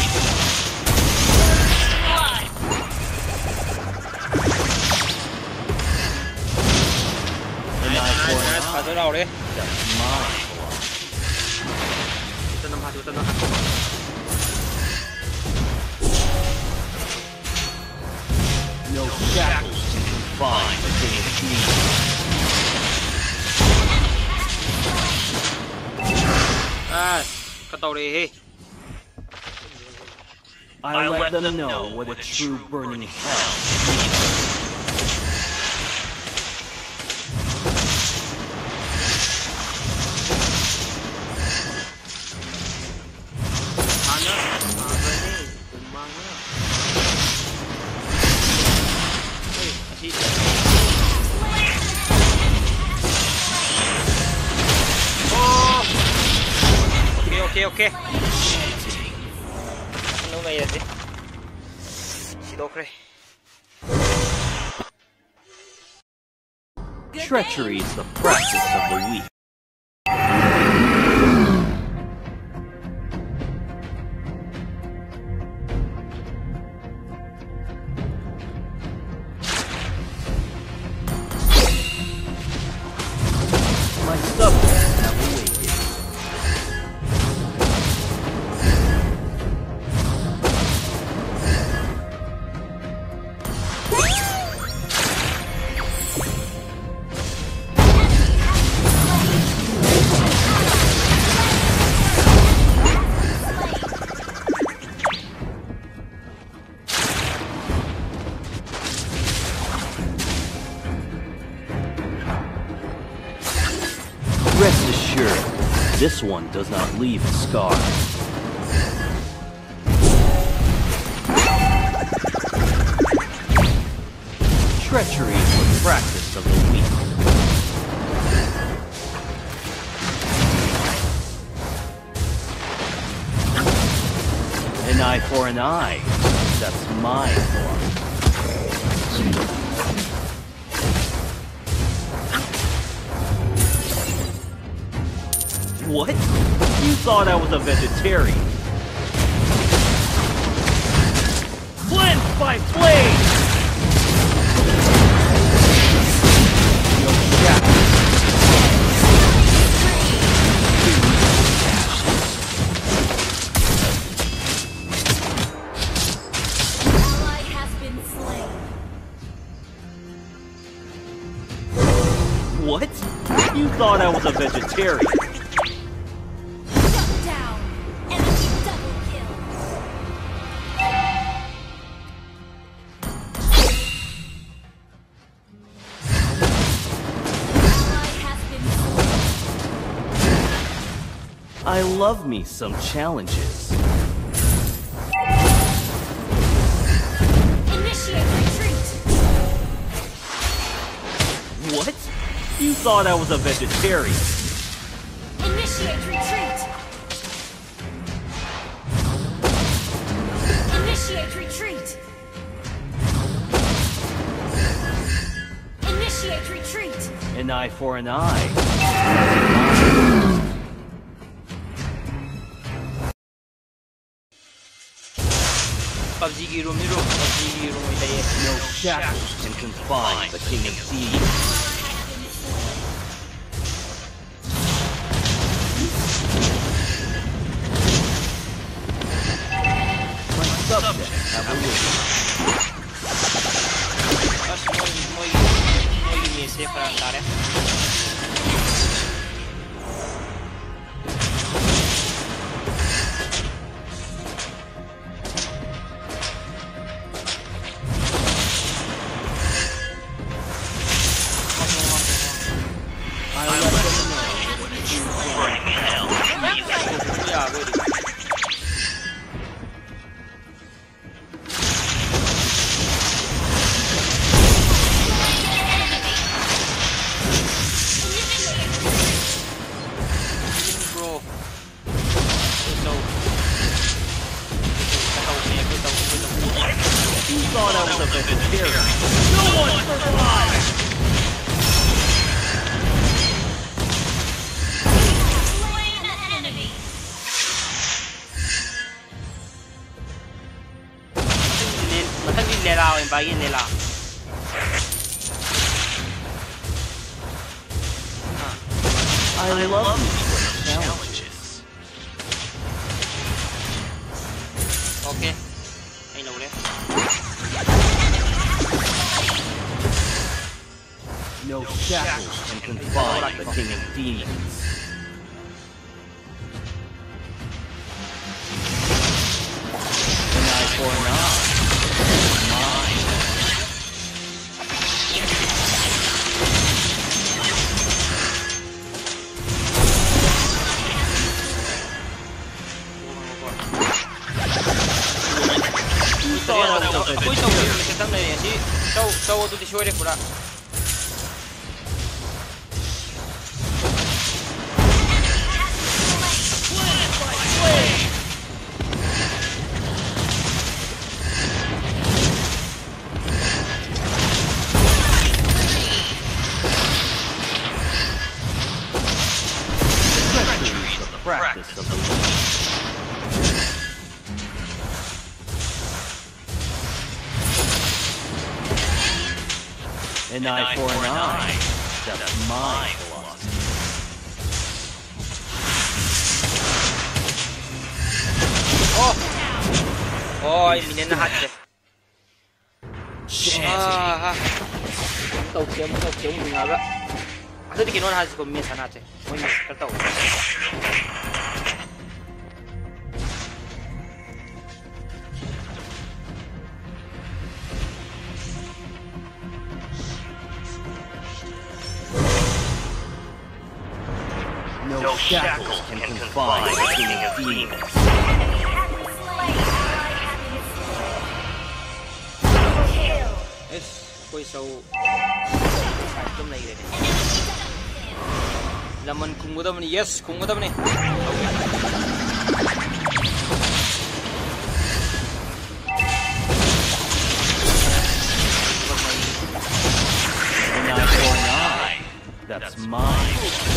And I for an eye, Tới đâu đi? that's mine. Tên năm hai tên năm. No shackles can confine the day of me. Cái tàu đi. I let them know what a true burning hell. Ok. Ano na yan eh? Si Dokre. Treachery is the practice of the weak. My subjects have awakened. Rest assured, this one does not leave a scar. Treachery is the practice of the weak. An eye for an eye. That's my form. What? You thought I was a vegetarian? by flame! Ally has been slain. What? You thought I was a vegetarian? Shut down. Enemy double kill. Ally has been slain. I love me some challenges. Initiate retreat. What? You thought I was a vegetarian? Initiate retreat. Initiate retreat. Initiate retreat. An eye for an eye. PUBG की room ni room PUBG की room में चाहिए. No shackles can confine the king of thieves. My subjects have a wish. बस मोई में से पर अंदर है. Yeah, really. Bro. You thought I was a vegetarian? No one survived! Slain an enemy. Matan din nila ako yung bagay nila. I love these challenges. Okay. Ay na ulit. No shackles can confine the king of demons. An eye for an eye. Mine. You thought I was a Ako ito, vegetarian? nagkasam na yan. Ikaw ito di siya pula. Treachery is the practice of the leech. An eye for an eye. That's my philosophy. Oh, minanahat siya. Chanting. Tàu kiếm mình ngờ đó. Thế thì cái nó là gì còn miếng sản hạt chứ? Mỗi miếng cái tàu. No shackles can confine the king of demons. Yes, koy sau. Tum này đây. Laman kung mo daw ni yes, kung mo daw ni. An eye for an eye. That's mine.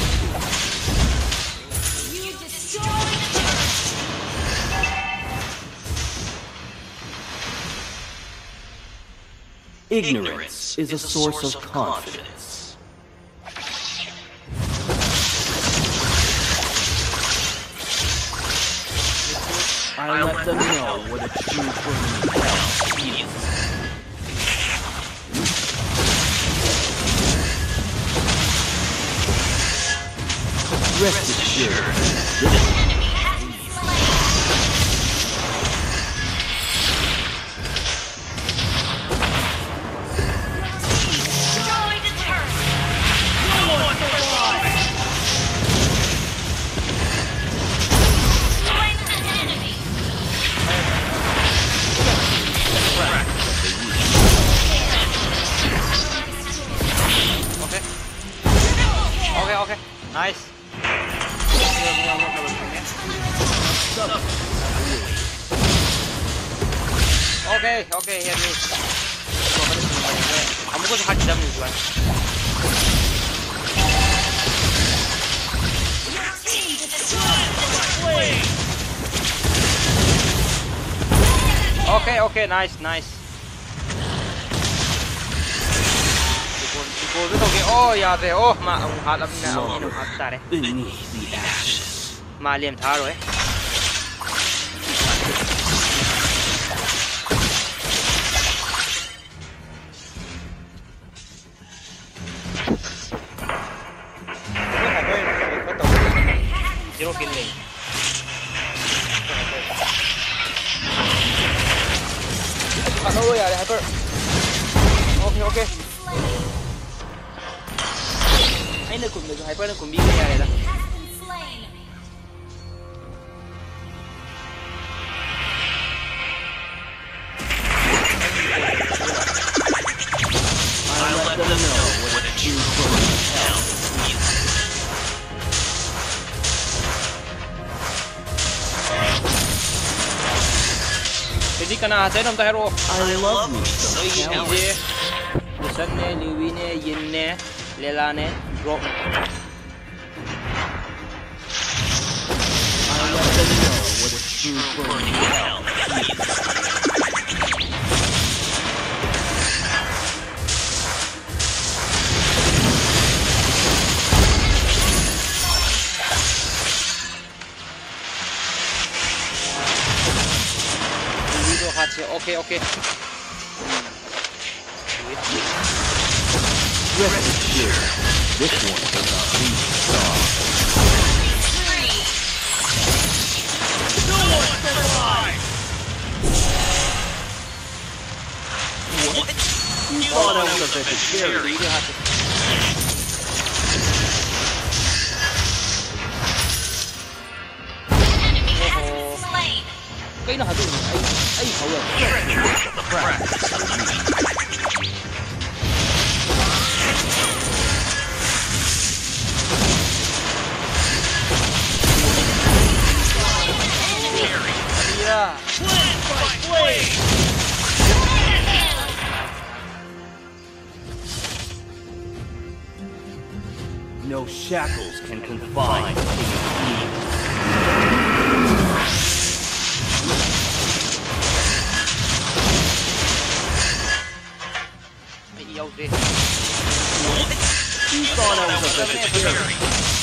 You destroyed the turret. Ignorance is a source of confidence. I let them know what a true burning hell feels. Rest assured, this Okay. Nice. Okay, hear me. हमको तो हाथ जम नहीं हुआ. Okay, nice. Oh, yeah, oh, mà ông hạt lắm nè, ông hạt ta đấy. Mà liềm thả rồi. Zero kill này. Ôi à, Hyper. Okay. Anh là cùng được Hyper là cùng đi cái này đó. I let them know what a true burning hell feels. Jadi kena saya nonton hero. I love me some hell. Busan ne, Liwi ne, Yin ne, Lela ne, Drop. I let them know what a true burning hell feels. Okay. Rest assured, this one does not leave a scar. No one survives! What? You thought I was a vegetarian. You have to... Cái nào hả tụi ấy khẩu rồi. Yeah. No shackles can confine me. What? You thought I was a vegetarian.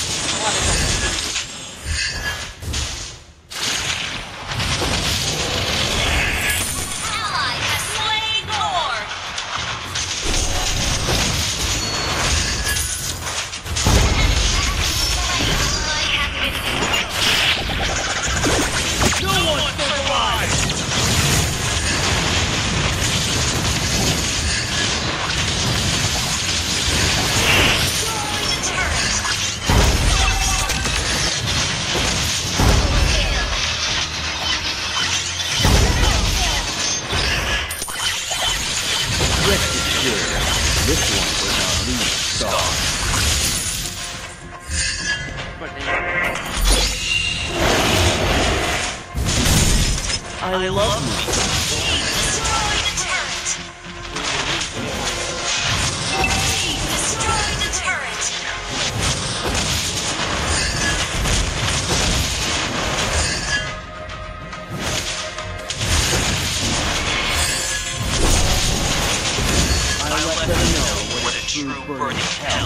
This one does not leave a scar. I love me. Destroy the turret! Destroy the turret! true burning hell.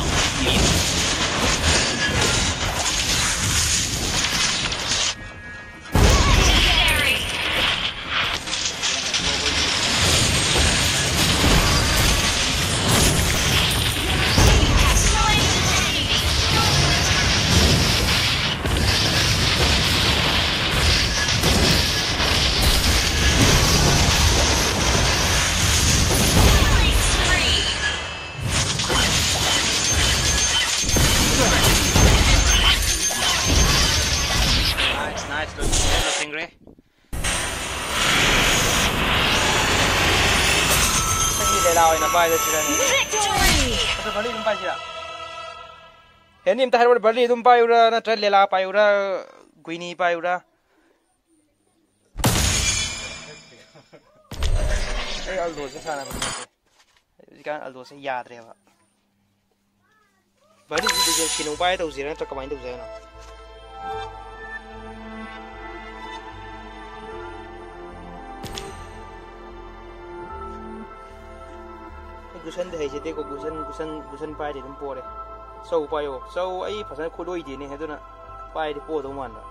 Hiện em ta hay bật đi, tụm bay ra, nó chơi lê la bay ra, Queenie bay ra. Cái Aldo sẽ sao nào? Cái Aldo sẽ già rồi ạ. Bật đi bây giờ khi nó bay đâu gì đó, cho các bạn đâu gì nào. Gusan deh jadi kok gusan pai di tempat deh. So pai oh, so ai pasal kudoi di ni itu na pai di po tuh mana.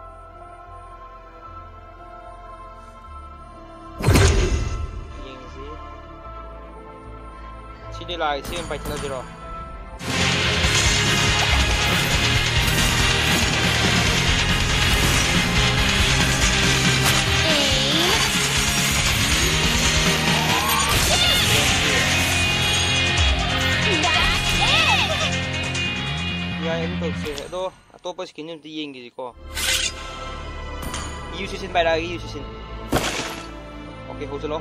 Yang sih, sini lah, sini pai channel jero. Itu sih, itu atau apa skinnya nanti yang gitu kok. Usin bay lagi, usin. Oke, hold slow.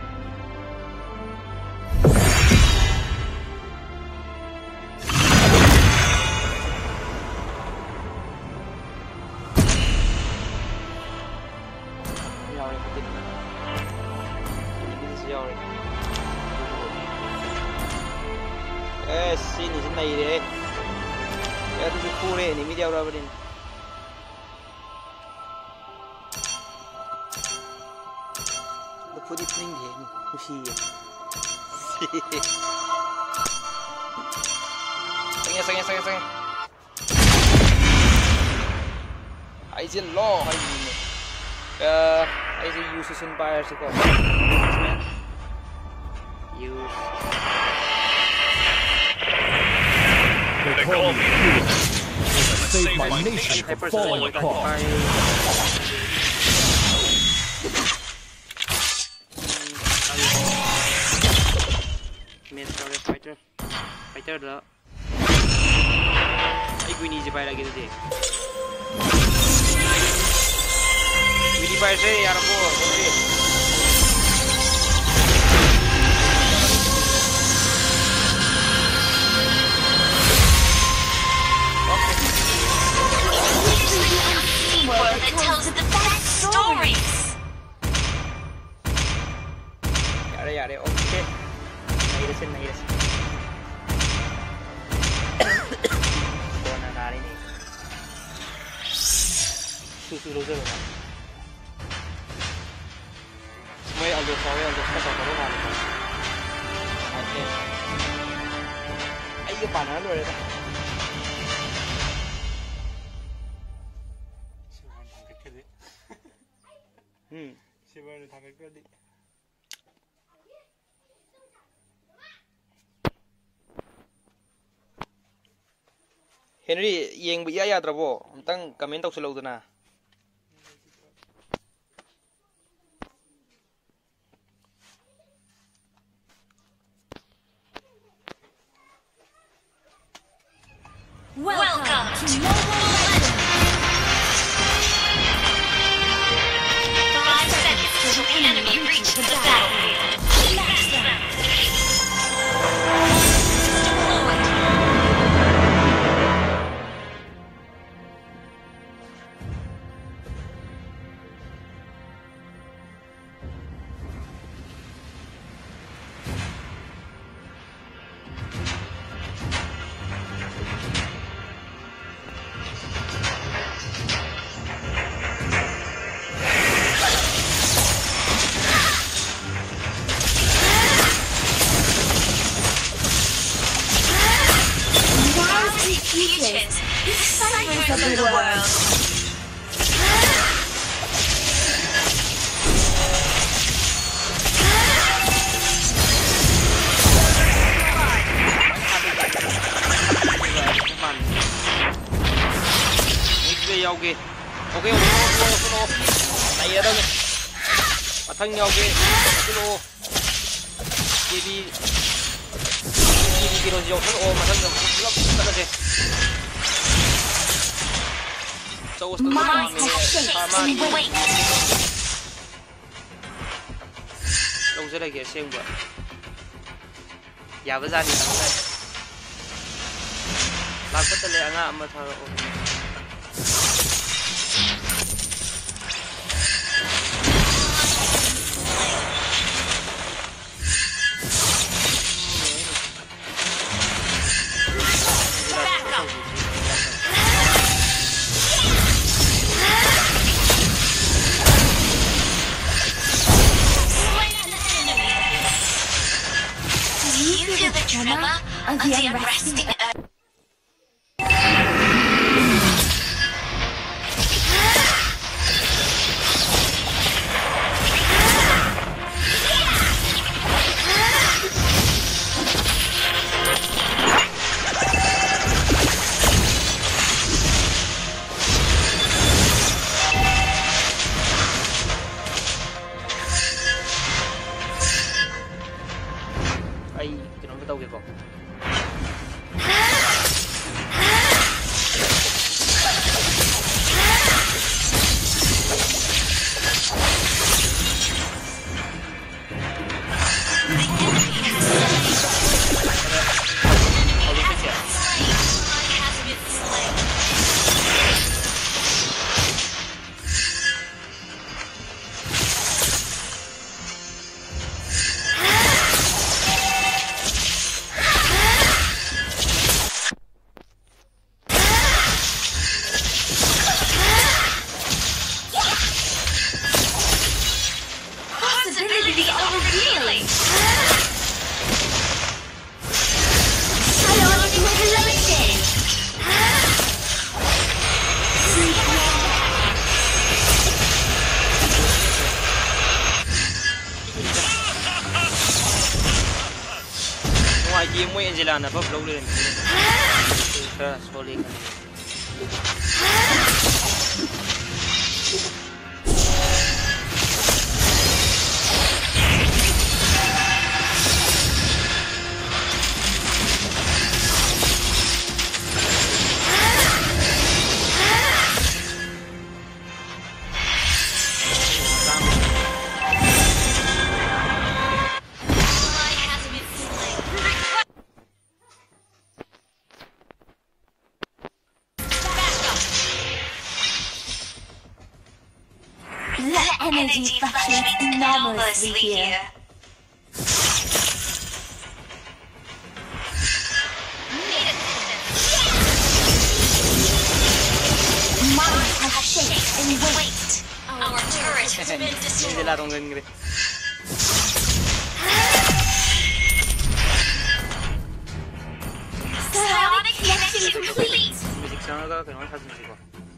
Sini deh. Ya tu syukur ni media berapa ni? Lepas ni pening dia ni, mesti. Sang. Aizen law, Aizen uses empire sih kok. Use. They call me save my nation from falling apart. Fighter dah. Queenie je bay lagi tu deh. Queenie bay saya yaar ko. That tells the best stories. Yare, okay. Nairesin. Bona nari ni. Susu loser na. May Aldo ka sa karo na. Ay, yung paano lo rin. Siapa tangkap kali? Henry, yang biaya terabo, tentang komen tak selalu tu na. Welcome to Mobile Legends! 5 seconds till the enemy reaches the battlefield. Smash them! of the world. Yauge. Okay, slow. Này ở đâu nhỉ? Thân yauge. Slow. Jadi kilo jauh slow mà thân yauge. Rất là dễ. Châu Âu đâu sẽ là kìa xem vậy. Giả với gia đình này. Làm có thể là ngã mà thằng of the unresting earth. Ay, que no me toque con. Ngoài kia mỗi Angela là bóp lâu lên. Số lên. The energy fluctuates enormously here. Mines have shaped and weight. Our turret has been destroyed. Angela don't get it. Psionic connection complete. Music sound ka kailangan sa music ko.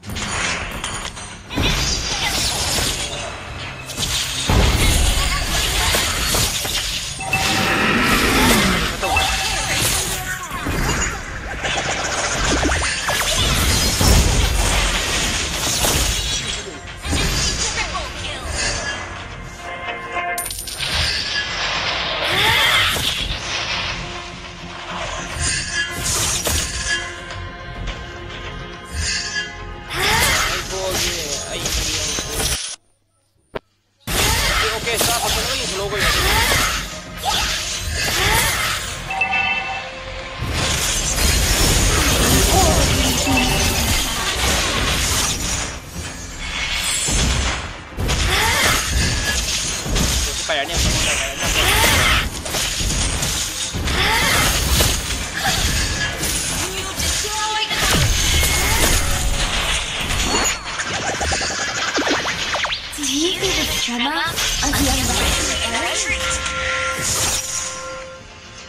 Okay, stop. Ako na yung logo yun. Kaya niya. Do you feel the tremor of the unresting earth?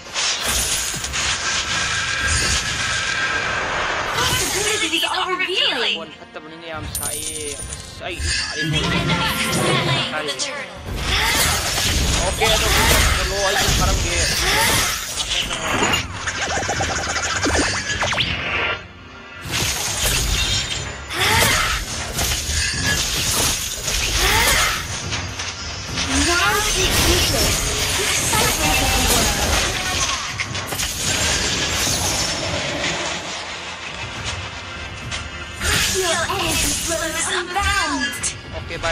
Possibilities are revealing. am sai sai oke to lo ay parang ge oke bye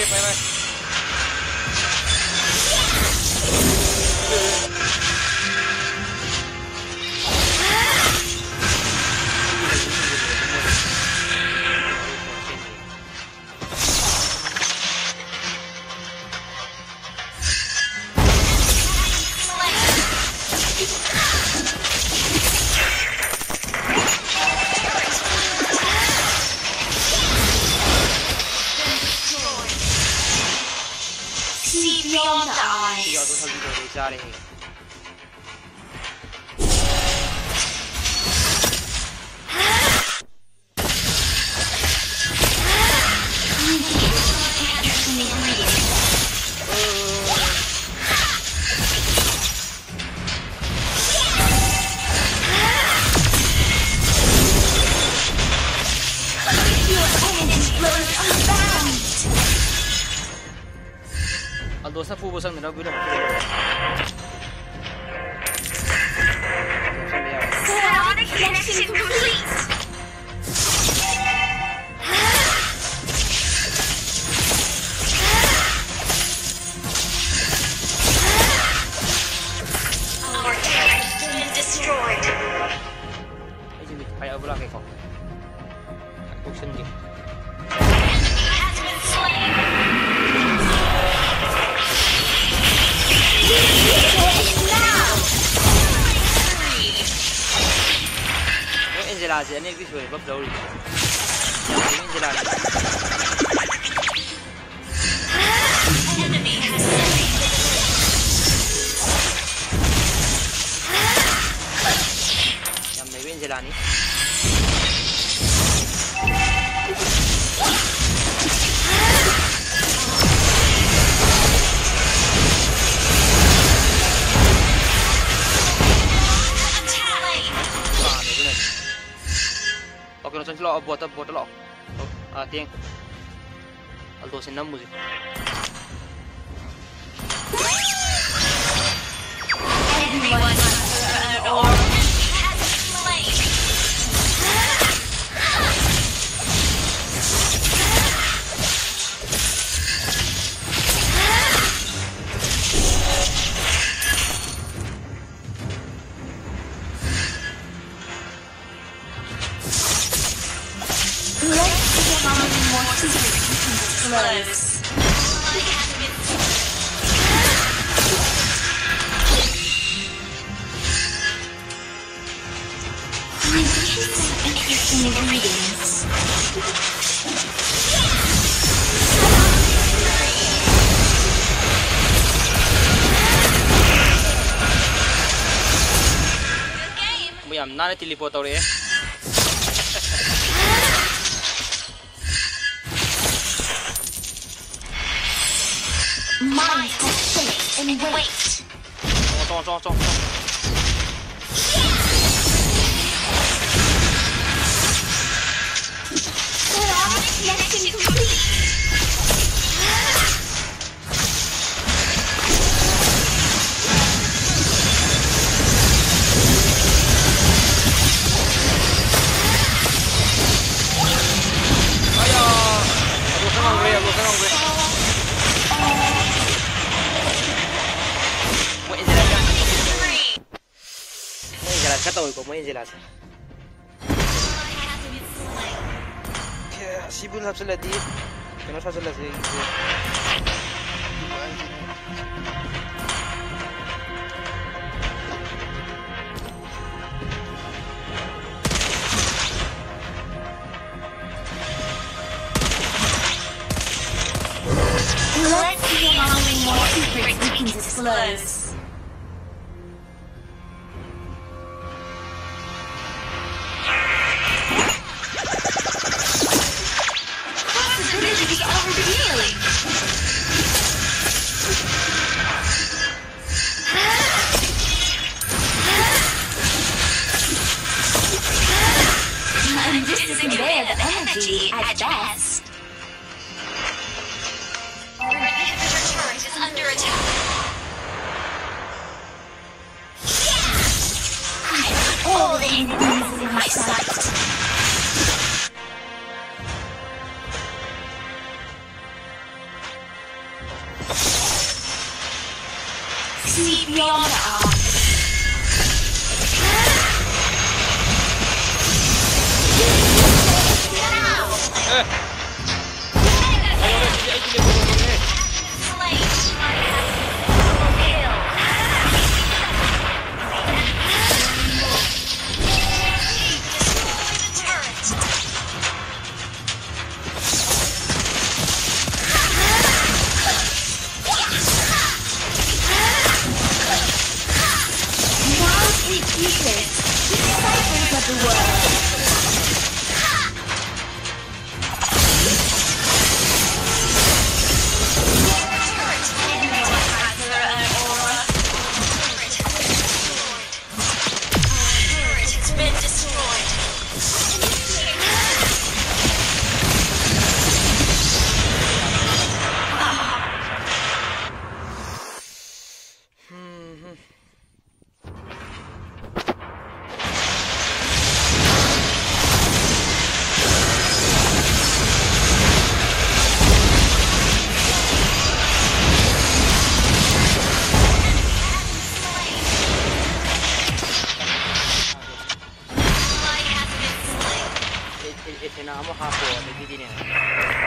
Beyond the eyes. जा रहे हैं Aldosa fubusan nila bilang Connection complete. Our turret has been destroyed. Ini kayak bola kayak kok. Action game. Has been slain. Angela ini bisa bab daul. Angela. Enemy has slain. Yang may Angela ni. Oke, nonton sila buat lo. Ating Aldosin na musik. Everyone under an orb has slain. Ingredients. Muyam nana teleporter eh. Mine has finished in wait. Tong. Connection complete. Mau jelas. Sibuk habis lagi. Kenapa habis lagi? Let's see how many more secrets we can disclose. strategy at best. Our inhibitor turret is under attack. I have all the enemies in my sight. See beyond our Ito na mo hapon, hindi din yan.